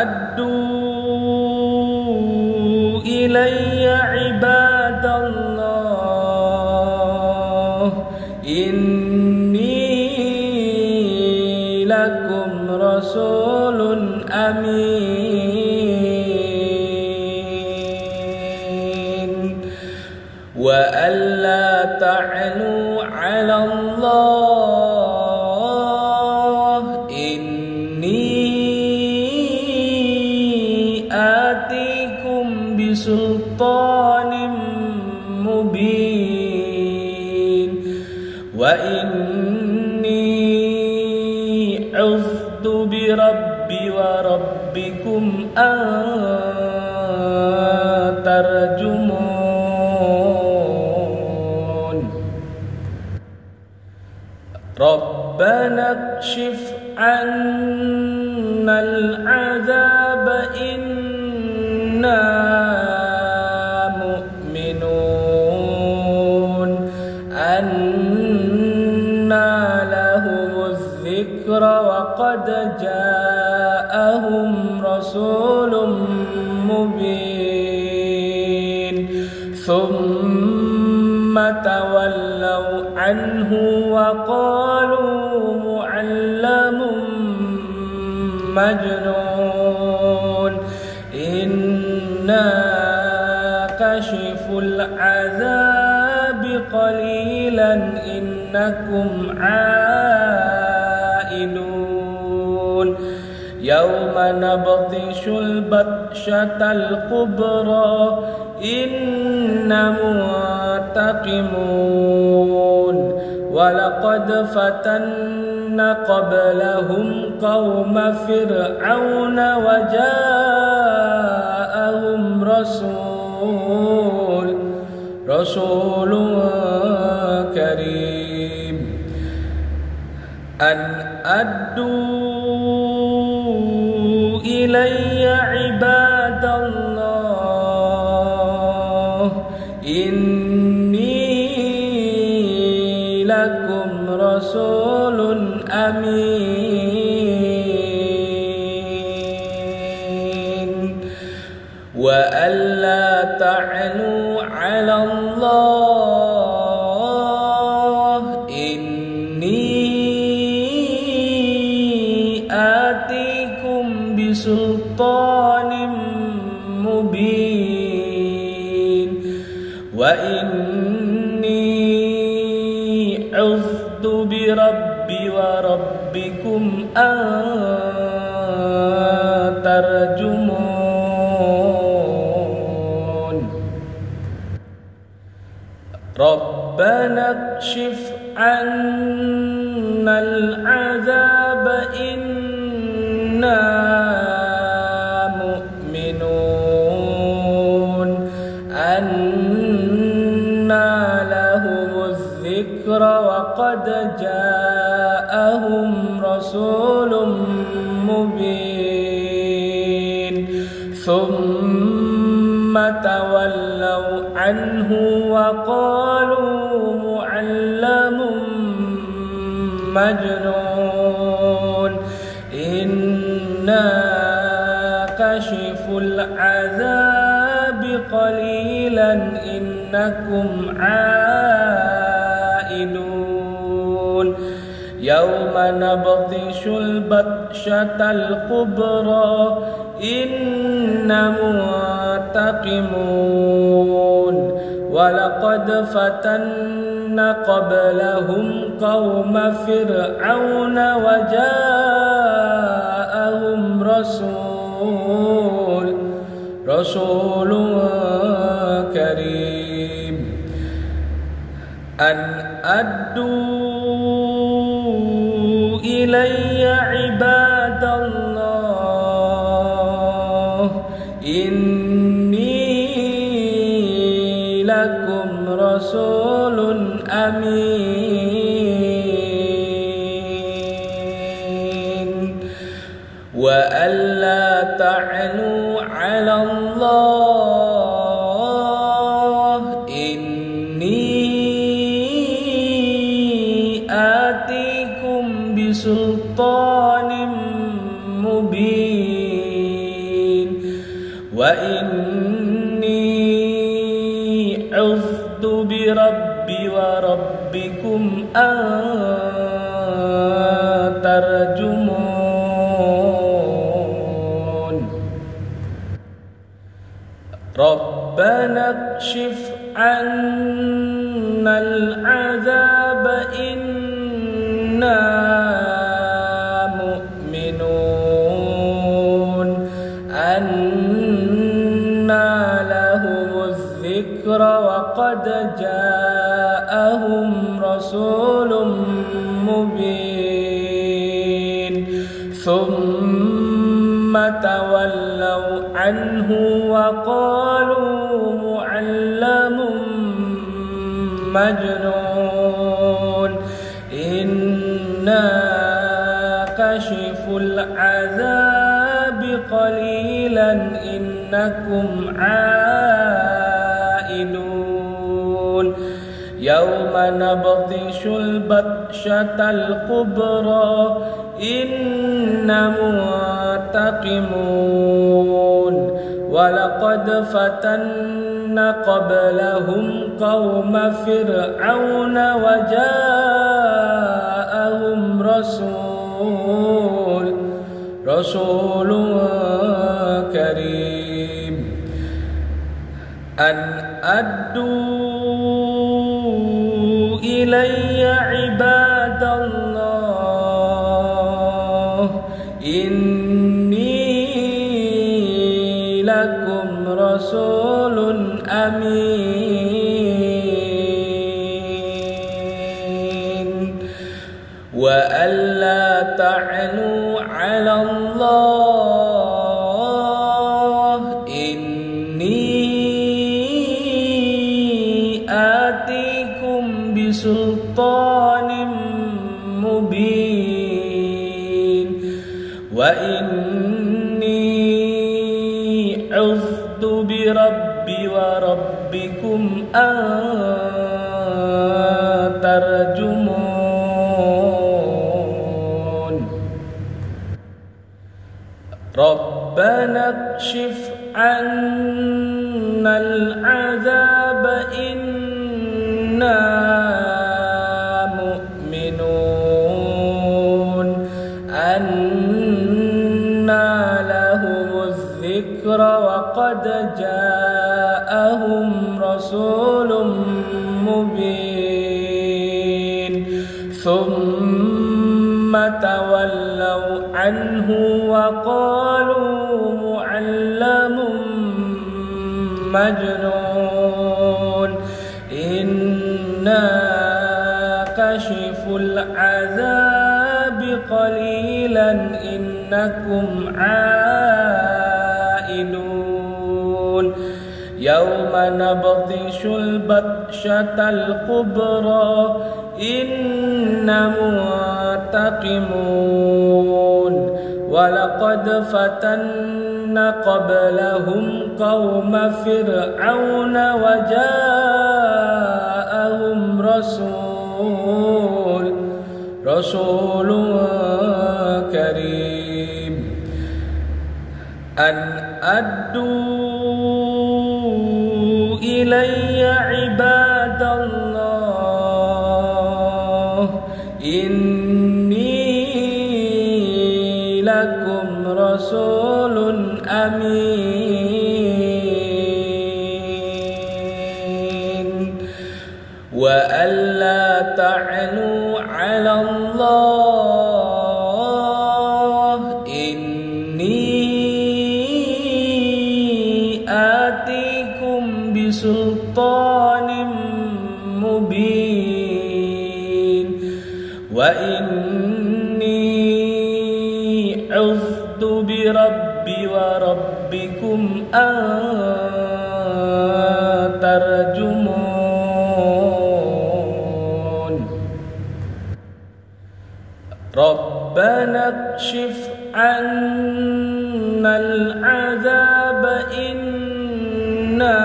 أدوا إلي عباد الله إني لكم رسول أمين وألا تعلوا على الله إني آتيكم بسلطان مبين وإني عذت بربي وربكم أن ترجمون ربنا اكشف عنا العذاب إنا مؤمنون أنى لهم الذكر وقد جاءهم رسول مبين ثم تولوا عنه وقالوا معلم مجنون إنا كشف العذاب قليلا إنكم عائدون يوم نبطش البطشة الكبرى إنا منتقمون ولقد فتنا قبلهم قوم فرعون وجاءهم رسول رسول كريم أن أدوا إلي عباد الله إني لكم رسول أمين وألا تعلوا على الله إني آتيكم بسلطان مبين وإني عذت بربي وربكم أن ترجمون ربنا اكشف عنا العذاب إنا مؤمنون أنى لهم الذكر وقد جاءهم رسول مبين ثم تولوا عنه وقالوا معلم مجنون إنا كاشف العذاب قليلا إنكم عائدون يوم نبطش البطشة الكبرى إنا منتقمون ولقد فتنا قبلهم قوم فرعون وجاءهم رسول رسول كريم أن أدوا إلي عباد الله إني لكم رسول أمين وألا تعلوا على الله إني آتيكم بسلطان مبين وإني عذت بربي وربكم أن ترجمون ربنا اكشف عنا العذاب إنا مؤمنون أنى لهم الذكر وقد جاءهم رسول مبين ثم تولوا عنه وقالوا معلم مجنون إنا كاشف العذاب قليلا إنكم عائدون يوم نبطش البطشة الكبرى إنا منتقمون ولقد فتنا قبلهم قوم فرعون وجاءهم رسول رسول كريم أن أدوا إلي عباد الله إني لكم رسول أمين وألا تعلوا على الله إني آتيكم بسلطان مبين وإني عذت بربي وربكم أن ترجمون ربنا اكشف عنا العذاب إنا مؤمنون أنى لهم الذكر وقد جاءهم رسول مبين ثم تولوا عنه وقالوا معلم مجنون إنا كاشف العذاب قليلا إنكم عائدون يوم نبطش البطشة الكبرى إنا منتقمون ولقد فتنا قبلهم قوم فرعون وجاءهم رسول رسول كريم أن أدوا إلي عباد الله إني لكم رسول أمين وألا تعلوا على الله إني آتيكم بسلطان مبين وإني عذت بربي وربكم أن ترجمون ربنا اكشف عنا العذاب إنا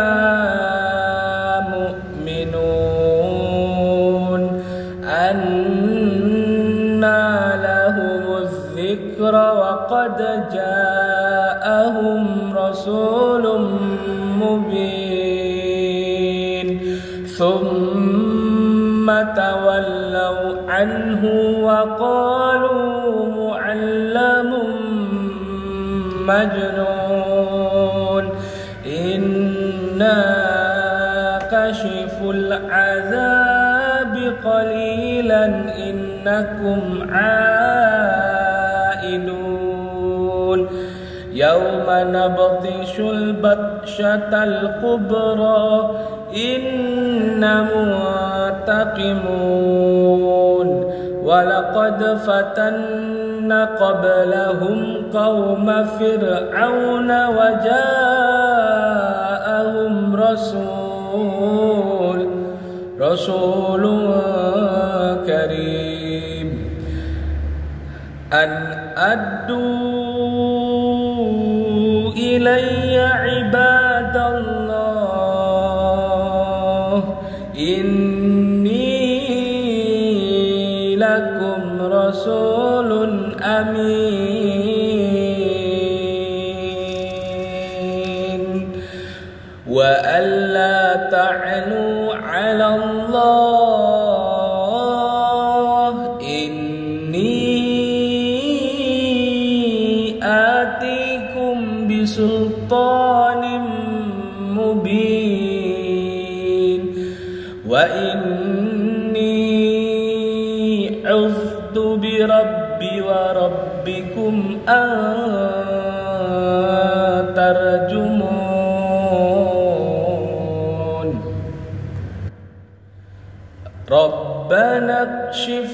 مؤمنون أنى لهم الذكر وقد جاءهم رسول مبين ثم تولوا عنه وقالوا معلم مجنون إنا كشف العذاب قليلا إنكم عائدون يوم نبطش البطشة الكبرى إنا منتقمون ولقد فتنا قبلهم قوم فرعون وجاءهم رسول رسول كريم أن أدوا إلي عباد الله إني لكم رسول أمين وألا تعلوا على الله إني آتيكم بسلطان مبين وإني عذت بربي وربكم أن ترجمون ربنا اكشف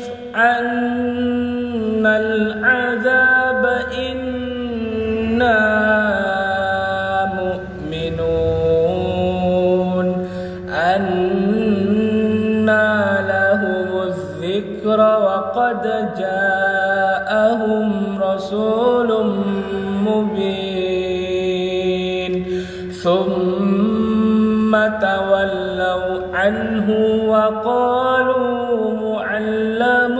عنا العذاب إنا مؤمنون أنى لهم الذكر وقد جاءهم رسول مبين ثم تولوا عنه وقالوا معلم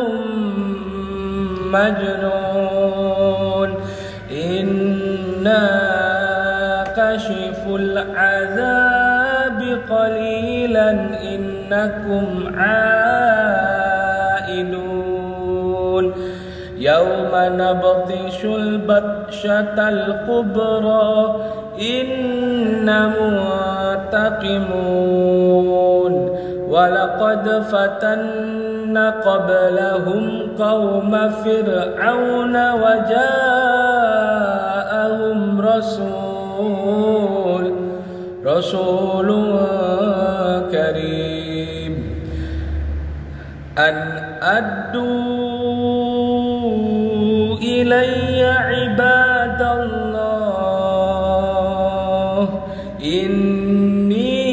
مجنون إنا كشف العذاب قليلا إنكم عائدون يوم نبطش البطشة الكبرى إنا منتقمون ولقد فتنا قبلهم قوم فرعون وجاءهم رسول رسول كريم أن أدوا إلي عباد الله إني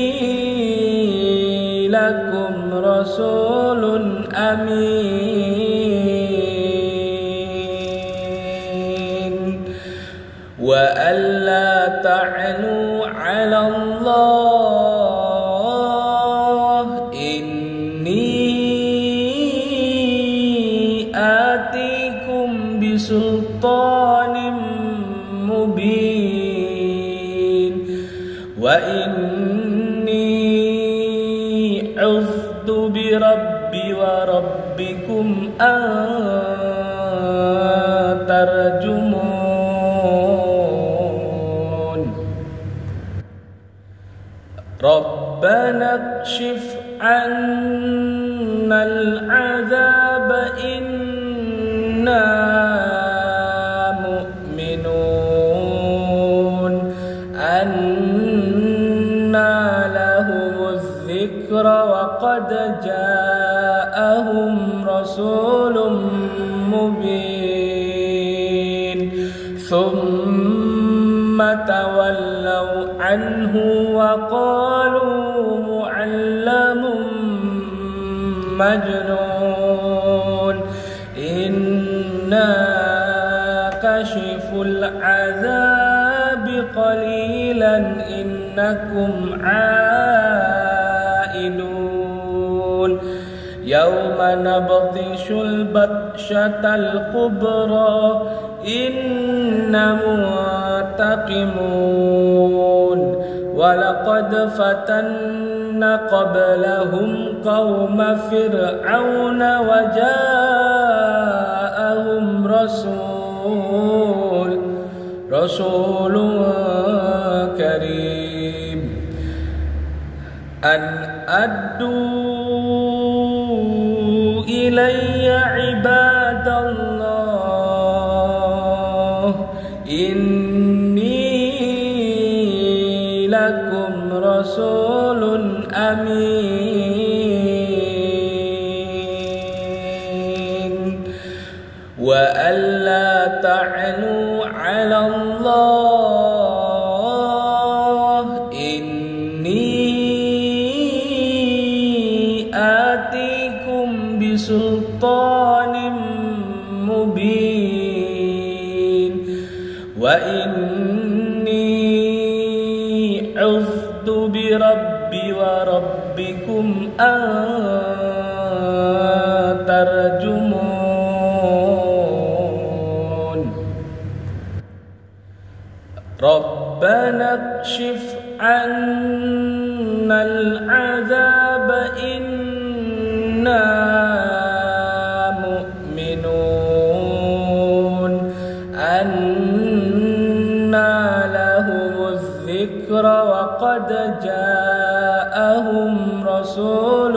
لكم رسول أمين وألا على الله إني آتيكم بسلطان مبين وإني عذت بربي وربكم أن ترجمون ربنا اكشف عنا العذاب إنا مؤمنون أنى لهم الذكر وقد جاءهم رسول مبين ثم تولوا عنه وقالوا معلم مجنون إنا كشف العذاب قليلا إنكم عائدون يوم نبطش البطشة الكبرى إنا منتقمون ولقد فتنا قبلهم قوم فرعون وجاءهم رسول رسول كريم أن أدوا إلي عباد الله إني لكم رسول أمين وألا تعلوا على الله إني آتيكم بسلطان مبين وإني عذت بربي وربكم أن ترجمون ربنا اكشف عنا العذاب إنا مؤمنون أنى لهم الذكر وقد جاءهم رسول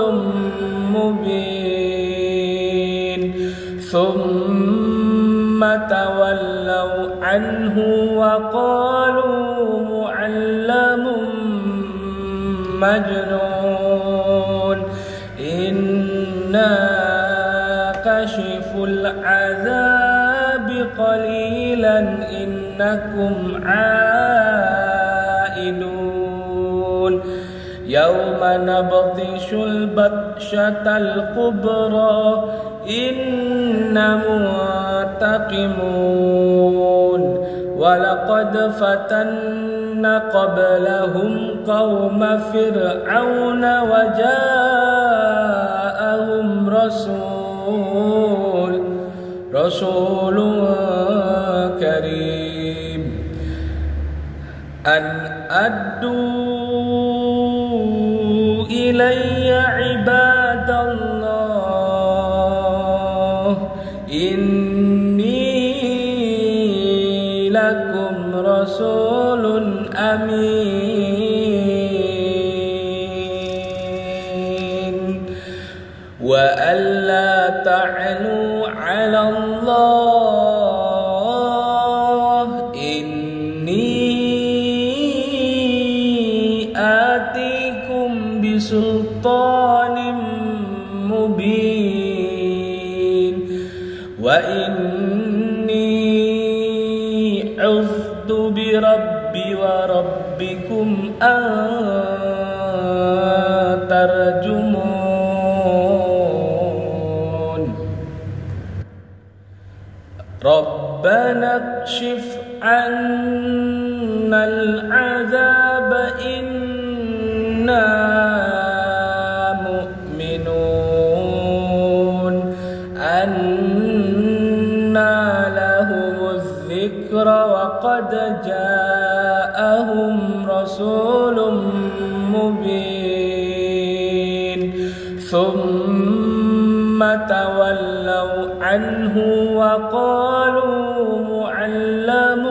مبين ثم تولوا عنه وقالوا معلم مجنون إنا كشف العذاب قليلا إنكم عائدون يوم نبطش البطشة الكبرى إنا منتقمون ولقد فتنا قبلهم قوم فرعون وجاءهم رسول رسول كريم أن أدوا إلي عباد الله إني لكم رسول أمين وألا تعلوا على الله إني آتيكم بسلطان مبين وإني عذت بربي وربكم أن ترجمون ربنا اكشف عنا العذاب إنا مؤمنون أنى لهم الذكر وقد جاءهم رسول مبين ثم تولوا عنه وقالوا معلم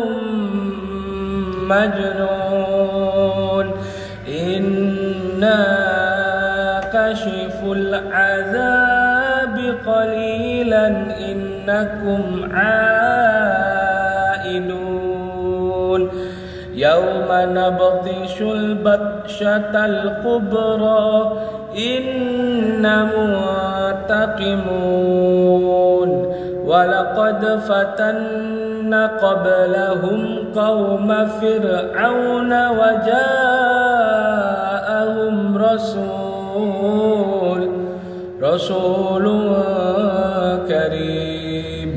مجنون إنا كشف العذاب قليلا إنكم عائدون يوم نبطش البطشة الكبرى إنا منتقمون ولقد فتنا قبلهم قوم فرعون وجاءهم رسول رسول كريم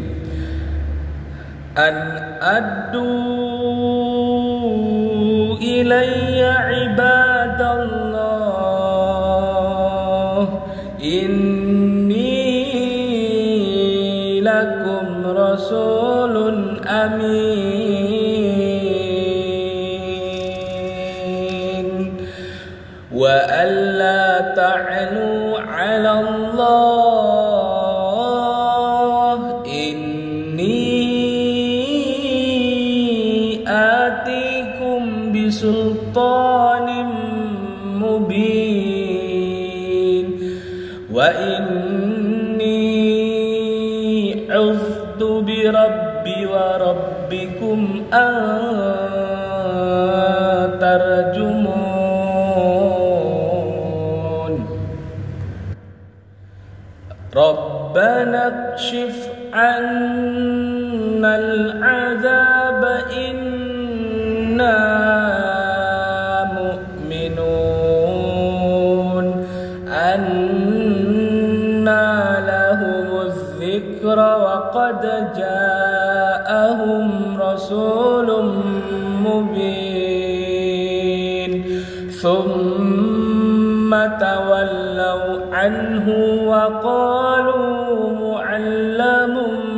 أن أدوا إلي عباد الله إني لكم رسول أمين وألا تعلوا على الله إني آتيكم بسلطان مبين وإني عذت بربي وربكم أن ترجمون ربنا اكشف عنا العذاب إنا مؤمنون أنى لهم الذكر وقد جاءهم رسول مبين ثم تولوا عنه وقالوا معلم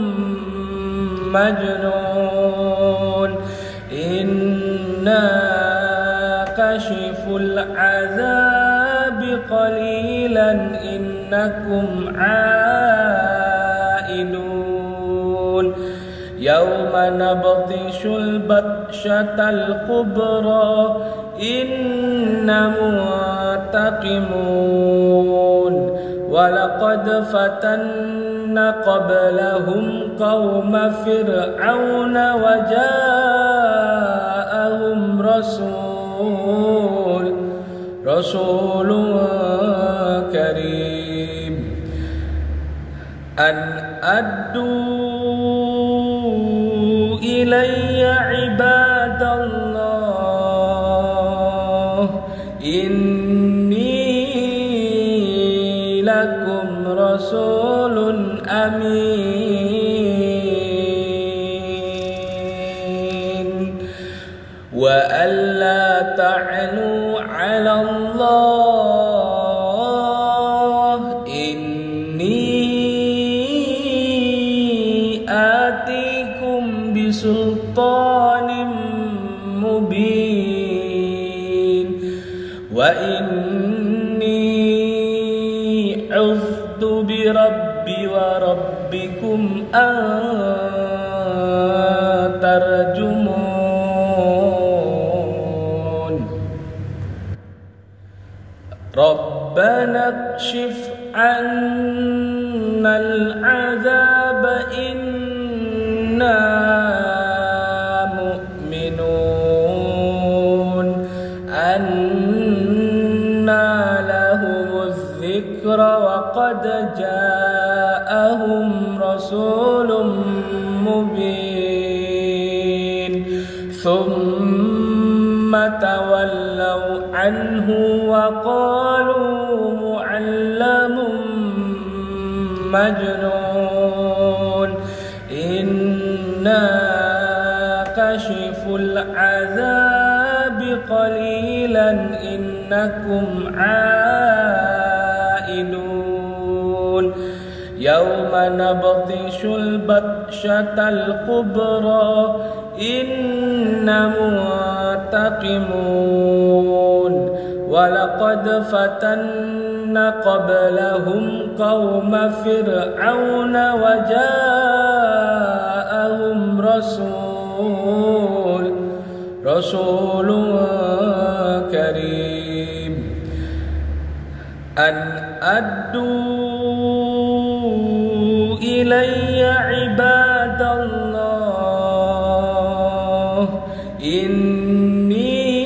مجنون إنا كشف العذاب قليلا إنكم عائدون يوم نبطش البطشة الكبرى إنا منتقمون ولقد فتنا قبلهم قوم فرعون وجاءهم رسول رسول كريم أن أدوا إلي عباد الله إني لكم رسول أمين وألا تعلوا على الله إني آتيكم بسلطان مبين وإني عذت بربي وربكم أن ترجمون ربنا اكشف عنا العذاب إنا مؤمنون أنى لهم الذكر وقد جاءهم رسول مبين ثم تولوا عنه وقالوا معلم مجنون إنا كشفوا العذاب قليلا إنكم عائدون يوم نبطش البطشة الكبرى إنا منتقمون ولقد فتنا قبلهم قوم فرعون وجاءهم رسول رسول كريم أن أدوا إلي عباد الله إني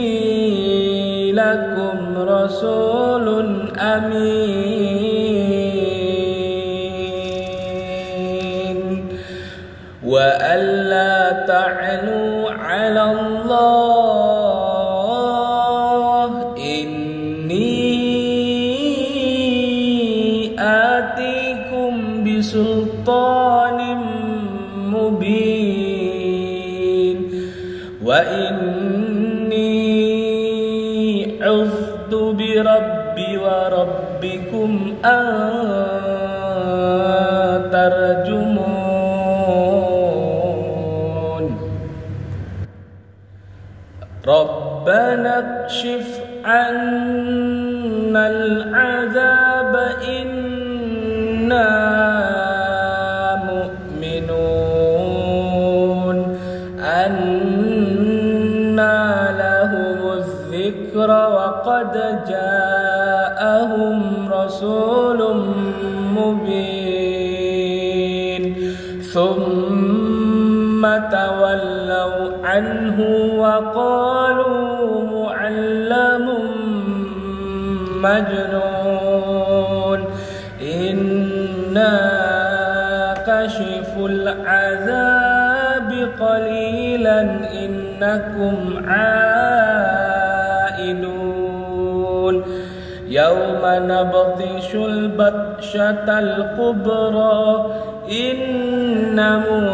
لكم رسول أمين وألا تعلوا على الله إني آتيكم بسلطان مبين وإني عذت بربي وربكم أن ترجمون ربنا اكشف عنا العذاب إنا مؤمنون أنى لهم الذكر وقد جاءهم رسول مبين ثم تولوا عنه وقالوا معلم مجنون إنا كشف العذاب قليلا إنكم عائدون يوم نبطش البطشة الكبرى إنا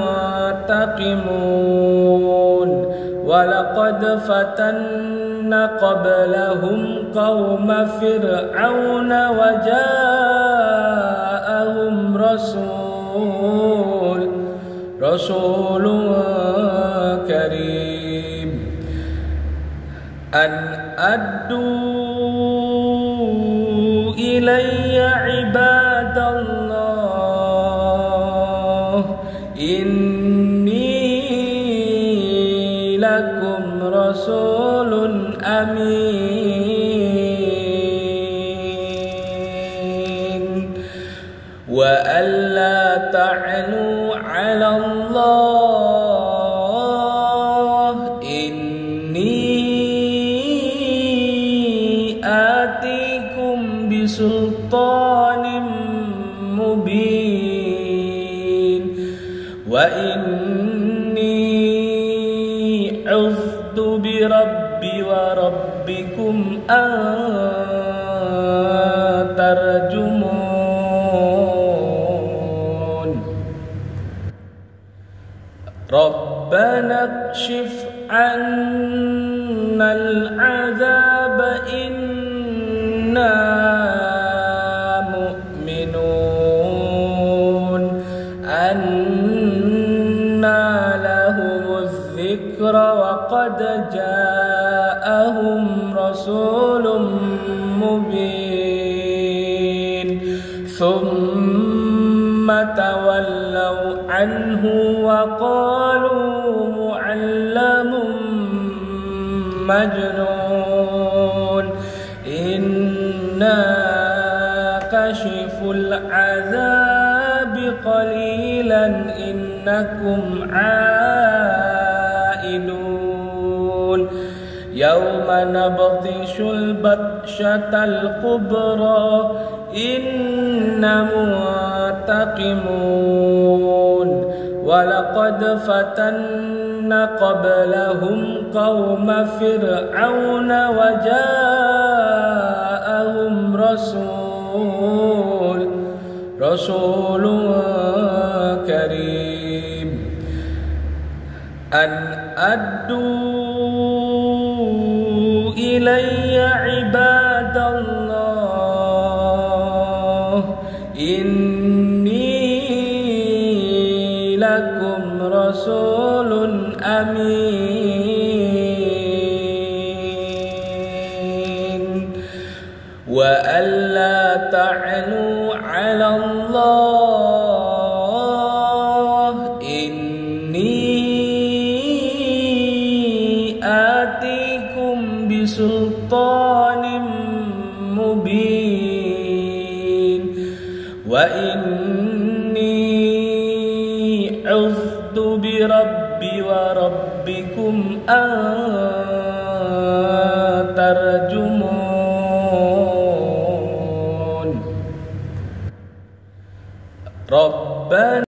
منتقمون ولقد فتنا قبلهم قوم فرعون وجاءهم رسول رسول كريم أن أدوا إلي عباد الله إني لكم رسول أمين وألا تعلوا على الله إني آتيكم بسلطان مبين وإني عذت بربي وربكم أن ترجمون ربنا اكشف عنا العذاب إنا مؤمنون أنى لهم الذكر وقد جاءهم رسول مبين ثم تولوا عنه وقالوا معلم مجنون إنا كشف العذاب قليلا إنكم عائدون يوم نبطش البطشة الكبرى إنا منتقمون ولقد فتنا قبلهم قوم فرعون وجاءهم رسول رسول كريم أن أدوا إلي عباد الله إني لكم رسول أمين وألا تعلوا على الله إني آتيكم بسلطان مبين وإني عذت بربي وربكم أن ترجمون ربنا